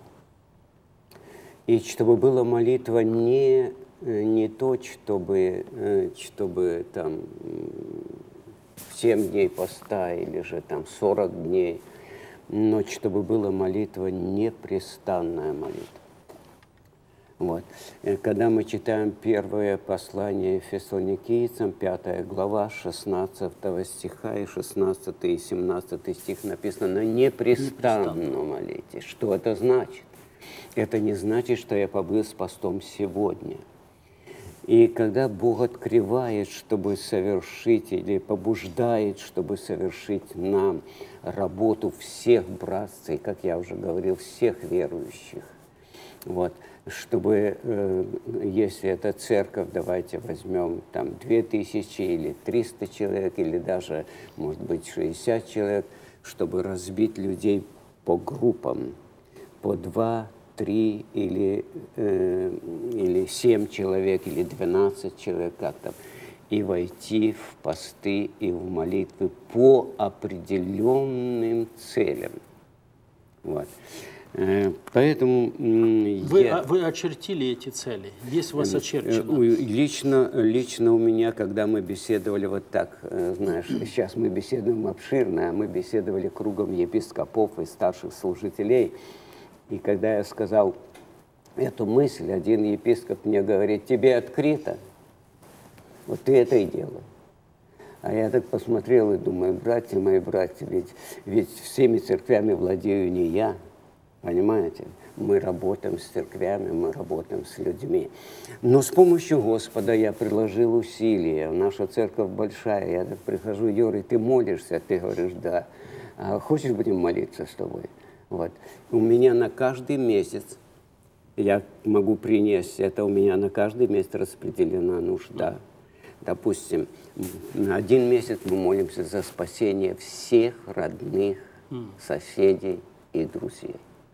[SPEAKER 2] И чтобы была молитва не, не то, чтобы, чтобы там семь дней поста или же там сорок дней, но чтобы была молитва, непрестанная молитва. Вот. Когда мы читаем первое послание Фессалоникийцам, пятая глава, шестнадцатого стиха и шестнадцатый и семнадцатый стих написано «непрестанно молитесь». Что это значит? Это не значит, что я побыл с постом сегодня. И когда Бог открывает, чтобы совершить, или побуждает, чтобы совершить нам работу всех братцев, и, как я уже говорил, всех верующих, вот, чтобы, э, если это церковь, давайте возьмем там две тысячи или триста человек, или даже, может быть, шестьдесят человек, чтобы разбить людей по группам, по два, три или, э, или семь человек, или двенадцать человек, как там, и войти в посты и в молитвы по определенным целям. Вот. Поэтому
[SPEAKER 1] вы,
[SPEAKER 2] я,
[SPEAKER 1] вы очертили эти цели? Есть у вас очерчено?
[SPEAKER 2] Лично, лично у меня, когда мы беседовали вот так, знаешь, сейчас мы беседуем обширно, а мы беседовали кругом епископов и старших служителей. И когда я сказал эту мысль, один епископ мне говорит: тебе открыто, вот ты это и делай. А я так посмотрел и думаю: братья мои, братья, ведь, ведь всеми церквями владею не я. Понимаете? Мы работаем с церквями, мы работаем с людьми. Но с помощью Господа я приложил усилия. Наша церковь большая. Я так прихожу: Юрий, ты молишься? Ты говоришь: да. А хочешь, будем молиться с тобой? Вот. У меня на каждый месяц, я могу принести, это у меня на каждый месяц распределена нужда. Допустим, на один месяц мы молимся за спасение всех родных, соседей и друзей.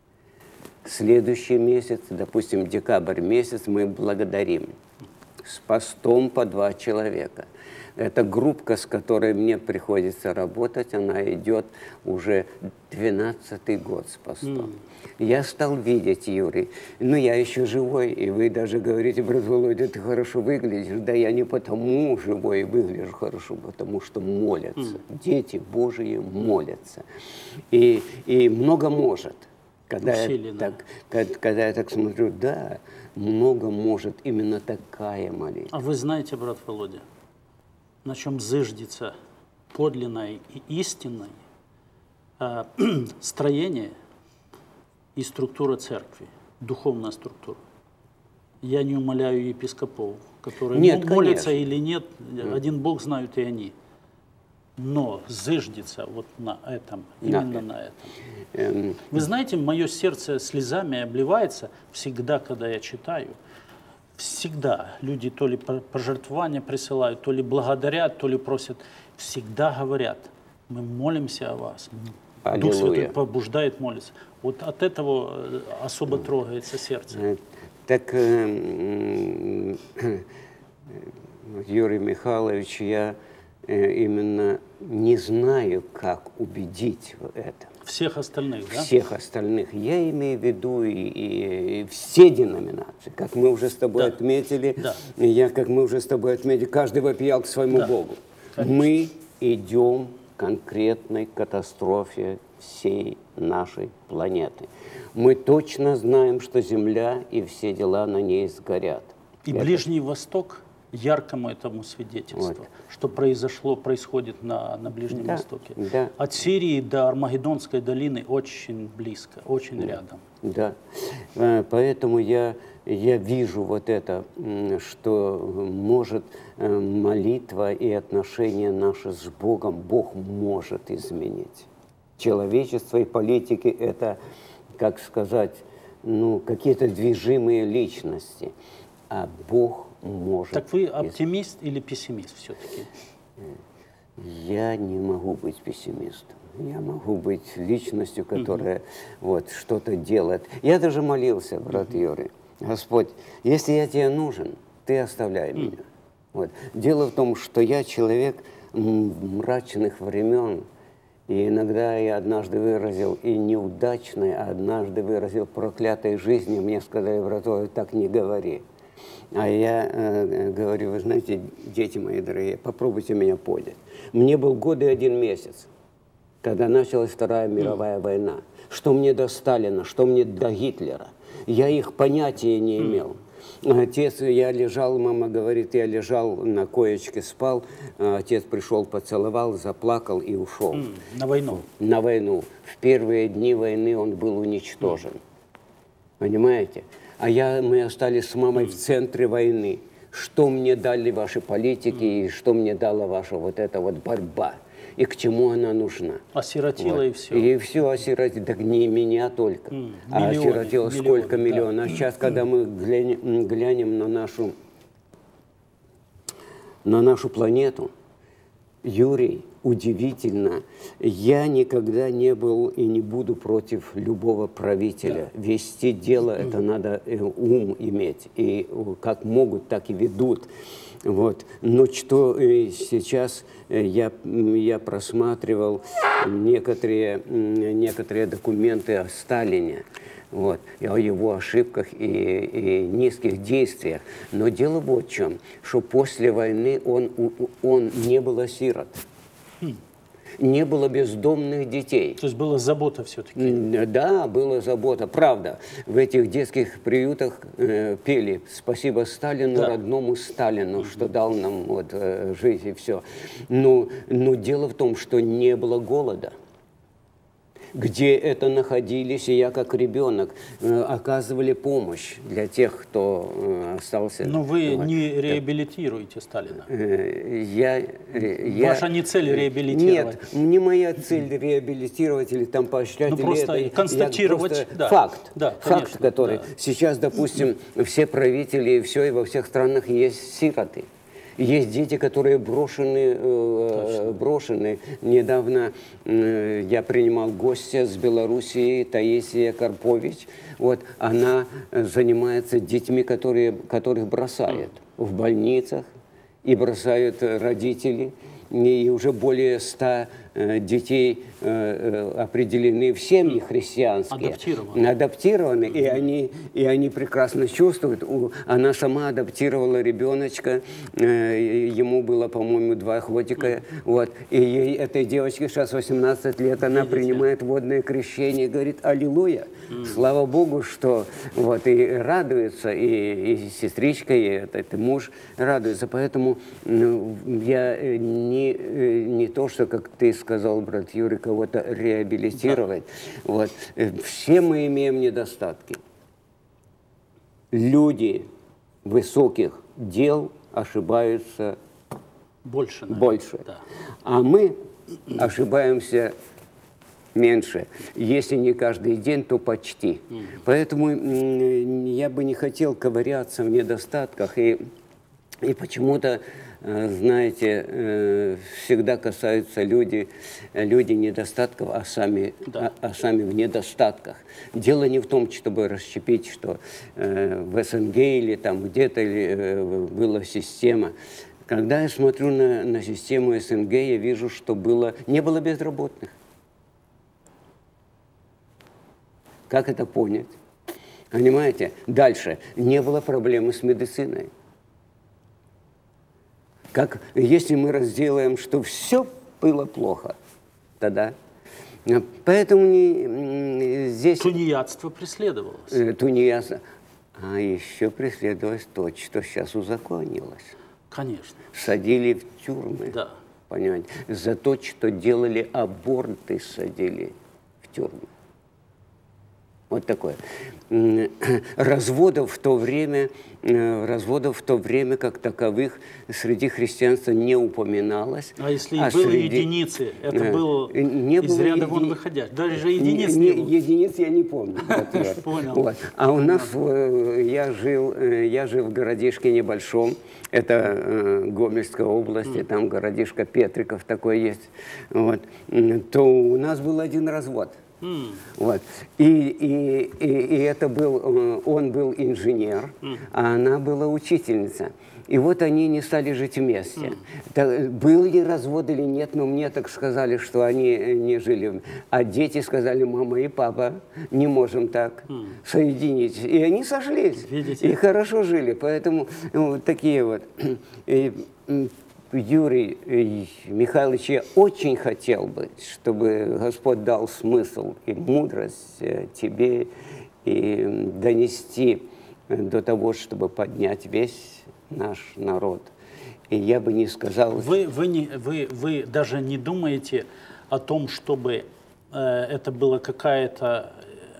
[SPEAKER 2] Следующий месяц, допустим, декабрь месяц, мы благодарим с постом по два человека. Эта группка, с которой мне приходится работать, она идет уже двенадцатый год с постом. Mm. Я стал видеть, Юрий, ну я еще живой, и вы даже говорите: брат Володя, ты хорошо выглядишь. Да я не потому живой и выгляжу хорошо, потому что молятся. Mm. Дети Божии молятся. И, и много может. Когда я, так, когда, когда я так смотрю, да, много может именно такая молитва.
[SPEAKER 1] А вы знаете, брат Володя, на чем зыждется подлинное и истинное э, строение и структура церкви, духовная структура? Я не умоляю епископов, которые нет, молятся конечно. Или нет, один Бог знают и они. Но зыждется вот на этом, именно на, на этом. Эм... Вы знаете, мое сердце слезами обливается всегда, когда я читаю. Всегда люди то ли пожертвования присылают, то ли благодарят, то ли просят. Всегда говорят: мы молимся о вас. Аллилуйя. Дух Святой побуждает молиться. Вот от этого особо трогается сердце.
[SPEAKER 2] Так, Юрий Михайлович, я именно не знаю, как убедить в этом.
[SPEAKER 1] Всех остальных, да?
[SPEAKER 2] Всех остальных. Я имею в виду и, и, и все деноминации. Как мы уже с тобой да. отметили, да. я, как мы уже с тобой отметили, каждый вопиял к своему да. Богу. Конечно. Мы идем к конкретной катастрофе всей нашей планеты. Мы точно знаем, что Земля и все дела на ней сгорят.
[SPEAKER 1] И Это... Ближний Восток яркому этому свидетельству, вот. Что произошло, происходит на, на Ближнем да, Востоке. Да. От Сирии до Армагеддонской долины очень близко, очень да, рядом.
[SPEAKER 2] Да, поэтому я, я вижу вот это, что может молитва и отношения наши с Богом, Бог может изменить. Человечество и политики – это, как сказать, ну, какие-то движимые личности, а Бог может.
[SPEAKER 1] Так вы оптимист или пессимист все-таки?
[SPEAKER 2] Я не могу быть пессимистом. Я могу быть личностью, которая угу. вот, что-то делает. Я даже молился, брат угу. Юрий: Господь, если я тебе нужен, ты оставляй угу. меня. Вот. Дело в том, что я человек мрачных времен. И иногда я однажды выразил и неудачной, а однажды выразил проклятой жизни. Мне сказали: брат Володя, так не говори. А я э, говорю: вы знаете, дети мои дорогие, попробуйте меня понять. Мне был год и один месяц, когда началась Вторая мировая mm. война. Что мне до Сталина, что мне до Гитлера. Я их понятия не имел. Mm. Отец, я лежал, мама говорит, я лежал на коечке, спал. Отец пришел, поцеловал, заплакал и ушел.
[SPEAKER 1] Mm. На войну?
[SPEAKER 2] На войну. В первые дни войны он был уничтожен. Mm. Понимаете? А я, мы остались с мамой в центре войны. что мне дали ваши политики и что мне дала ваша вот эта вот борьба. И к чему она нужна.
[SPEAKER 1] Осиротила вот. И все.
[SPEAKER 2] И все осиротила. Так не меня только. Mm. А миллионы, осиротила миллионы, сколько миллионов. Да. А сейчас, когда mm. мы глянем, глянем на нашу, на нашу планету, Юрий, удивительно, я никогда не был и не буду против любого правителя. Да. Вести дело, mm. это надо ум иметь. И как могут, так и ведут. Вот. Но что сейчас я, я просматривал некоторые, некоторые документы о Сталине, вот, и о его ошибках и, и низких действиях. Но дело вот в чем, что после войны он, он не был сирот. Хм. Не было бездомных детей.
[SPEAKER 1] То есть была забота все-таки?
[SPEAKER 2] Да, была забота. Правда, в этих детских приютах э, пели «Спасибо Сталину, да. родному Сталину, mm-hmm. что дал нам вот, э, жизнь и все». Но, но дело в том, что не было голода. Где это находились, и я как ребенок э, оказывали помощь для тех, кто э, остался.
[SPEAKER 1] Но вы вот. Не реабилитируете Сталина?
[SPEAKER 2] Э, я, э, я,
[SPEAKER 1] Ваша не цель реабилитировать?
[SPEAKER 2] Нет, не моя цель реабилитировать или там поощрять.
[SPEAKER 1] Ну,
[SPEAKER 2] или
[SPEAKER 1] просто
[SPEAKER 2] это,
[SPEAKER 1] констатировать
[SPEAKER 2] да. факт.
[SPEAKER 1] Да,
[SPEAKER 2] факт,
[SPEAKER 1] конечно,
[SPEAKER 2] который
[SPEAKER 1] да.
[SPEAKER 2] сейчас, допустим, все правители и все, и во всех странах есть сироты. Есть дети, которые брошены, э, брошены. Недавно э, я принимал гостя с Белоруссии, Таисия Карпович. Вот, она занимается детьми, которые, которых бросают в больницах, и бросают родители. И уже более ста э, детей э, определены в семьи христианские.
[SPEAKER 1] Адаптированы.
[SPEAKER 2] Адаптированы, mm-hmm. и, они, и они прекрасно чувствуют. У, она сама адаптировала ребеночка, э, ему было, по-моему, два годика. Mm-hmm. Вот, и ей, этой девочке сейчас восемнадцать лет, она Видите? принимает водное крещение, говорит «Аллилуйя». Mm-hmm. Слава Богу, что вот, и радуется, и, и сестричка, и этот и муж радуется. Поэтому ну, я не Не, не то, что, как ты сказал, брат Юрий, кого-то реабилитировать. Да. Вот. Все мы имеем недостатки. Люди высоких дел ошибаются
[SPEAKER 1] больше.
[SPEAKER 2] больше.
[SPEAKER 1] Да.
[SPEAKER 2] А мы ошибаемся меньше. Если не каждый день, то почти. Mm. Поэтому я бы не хотел ковыряться в недостатках. И, и почему-то знаете, всегда касаются люди, люди недостатков, а сами, да. а, а сами в недостатках. Дело не в том, чтобы расщепить, что э, в СНГ или там где-то э, была система. Когда я смотрю на, на систему СНГ, я вижу, что было, не было безработных. Как это понять? Понимаете? Дальше. Не было проблемы с медициной. Как, если мы разделаем, что все было плохо, тогда. Поэтому не, здесь...
[SPEAKER 1] Тунеядство преследовалось.
[SPEAKER 2] Тунеядство. А еще преследовалось то, что сейчас узаконилось.
[SPEAKER 1] Конечно.
[SPEAKER 2] Садили в тюрьмы.
[SPEAKER 1] Да.
[SPEAKER 2] Понимаете? За то, что делали аборты, садили в тюрьмы. Вот такое. Разводов в то время, разводов в то время как таковых среди христианства не упоминалось.
[SPEAKER 1] А если а и было среди... единицы, это было не из было ряда вон еди... выходящих. Даже единиц не, не было.
[SPEAKER 2] Единиц я не помню. Понял. А у нас, я жил, я жил в городишке небольшом, это Гомельская область, там городишко Петриков такой есть. Вот. То у нас был один развод. Mm. Вот. И, и, и, и это был, он был инженер, mm. а она была учительница. И вот они не стали жить вместе. Mm. Так, был ли развод или нет, но мне так сказали, что они не жили. А дети сказали, мама и папа, не можем так mm. соединить. И они сошлись. Видите? И хорошо жили. Поэтому вот такие вот... И, Юрий Михайлович, я очень хотел бы, чтобы Господь дал смысл и мудрость тебе и донести до того, чтобы поднять весь наш народ. И я бы не сказал...
[SPEAKER 1] Вы, вы, не, вы, вы даже не думаете о том, чтобы э, это была какая-то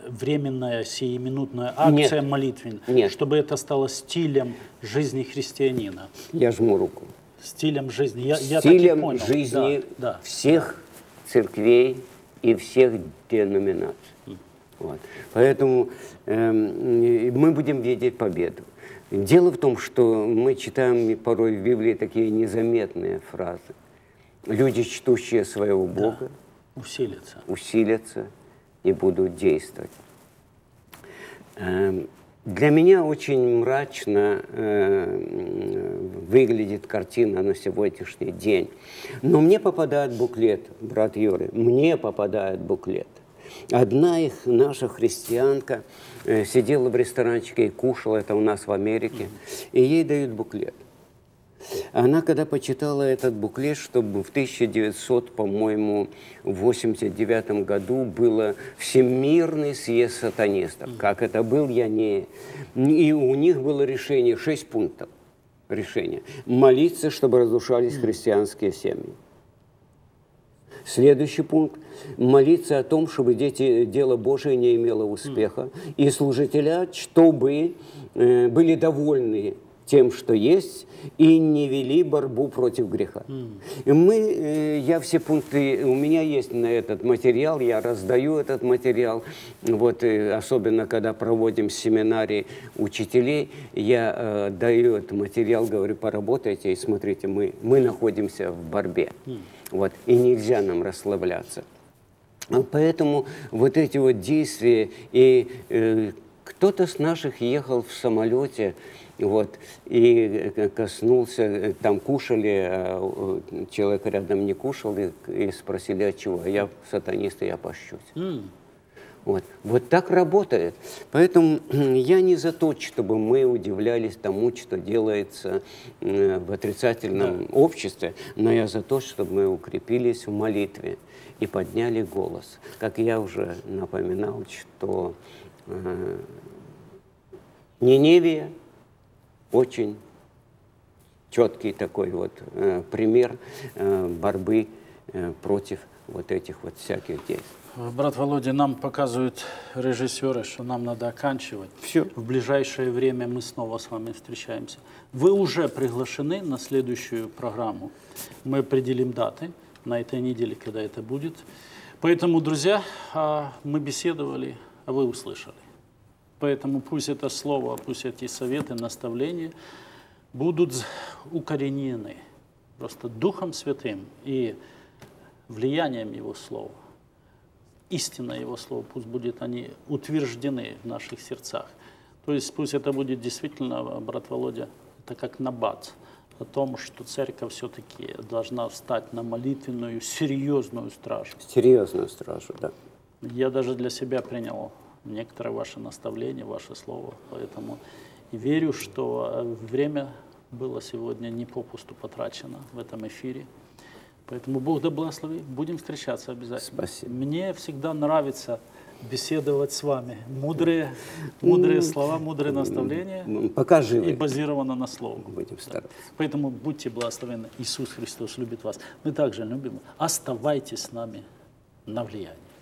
[SPEAKER 1] временная, сиюминутная акция
[SPEAKER 2] Нет.
[SPEAKER 1] молитвенная,
[SPEAKER 2] Нет.
[SPEAKER 1] чтобы это стало стилем жизни христианина.
[SPEAKER 2] Я жму руку.
[SPEAKER 1] Стилем жизни. Я, я так и
[SPEAKER 2] Стилем
[SPEAKER 1] понял.
[SPEAKER 2] жизни
[SPEAKER 1] Да, да.
[SPEAKER 2] всех церквей и всех деноминаций. Вот. Поэтому э, мы будем видеть победу. Дело в том, что мы читаем порой в Библии такие незаметные фразы. Люди, чтущие своего Бога,
[SPEAKER 1] Да. Усилиться.
[SPEAKER 2] усилятся и будут действовать. Э, для меня очень мрачно э, выглядит картина на сегодняшний день. Но мне попадает буклет, брат Юрий, мне попадает буклет. Одна их, наша христианка, э, сидела в ресторанчике и кушала, это у нас в Америке, и ей дают буклет. Она, когда почитала этот буклет, чтобы в тысяча девятьсот, по-моему, восемьдесят девятом году было Всемирный съезд сатанистов. Как это был, я не... И у них было решение, шесть пунктов решения. Молиться, чтобы разрушались христианские семьи. Следующий пункт – молиться о том, чтобы дети, дело Божие не имело успеха. И служителя, чтобы э, были довольны тем, что есть, и не вели борьбу против греха. И мы, э, я все пункты, у меня есть на этот материал, я раздаю этот материал, вот, э, особенно когда проводим семинарии учителей, я э, даю этот материал, говорю, поработайте, и смотрите, мы, мы находимся в борьбе, вот, и нельзя нам расслабляться. Поэтому вот эти вот действия, и э, кто-то с наших ехал в самолете, вот, и коснулся, там кушали, а человек рядом не кушал, и, и спросили, от чего? Я сатанист, и я пощусь. Mm. Вот. Вот так работает. Поэтому я не за то, чтобы мы удивлялись тому, что делается в отрицательном да. обществе, но я за то, чтобы мы укрепились в молитве и подняли голос. Как я уже напоминал, что э, Ниневия очень четкий такой вот э, пример э, борьбы э, против вот этих вот всяких действий.
[SPEAKER 1] Брат Володя, нам показывают режиссеры, что нам надо оканчивать.
[SPEAKER 2] Все.
[SPEAKER 1] В ближайшее время мы снова с вами встречаемся. Вы уже приглашены на следующую программу. Мы определим даты на этой неделе, когда это будет. Поэтому, друзья, мы беседовали, а вы услышали. Поэтому пусть это слово, пусть эти советы, наставления будут укоренены просто Духом Святым и влиянием Его Слова. Истина Его Слова, пусть будут они утверждены в наших сердцах. То есть пусть это будет действительно, брат Володя, это как набат о том, что церковь все-таки должна встать на молитвенную, серьезную стражу.
[SPEAKER 2] Серьезную стражу, да.
[SPEAKER 1] Я даже для себя принял некоторые ваши наставления, ваше слово, поэтому верю, что время было сегодня не попусту потрачено в этом эфире. Поэтому Бог да благослови. Будем встречаться обязательно.
[SPEAKER 2] Спасибо.
[SPEAKER 1] Мне всегда нравится беседовать с вами. Мудрые, мудрые слова, мудрые наставления.
[SPEAKER 2] Пока живы.
[SPEAKER 1] И базировано на слове.
[SPEAKER 2] Будем стараться.
[SPEAKER 1] Поэтому будьте благословенны. Иисус Христос любит вас. Мы также любим. Оставайтесь с нами на влиянии.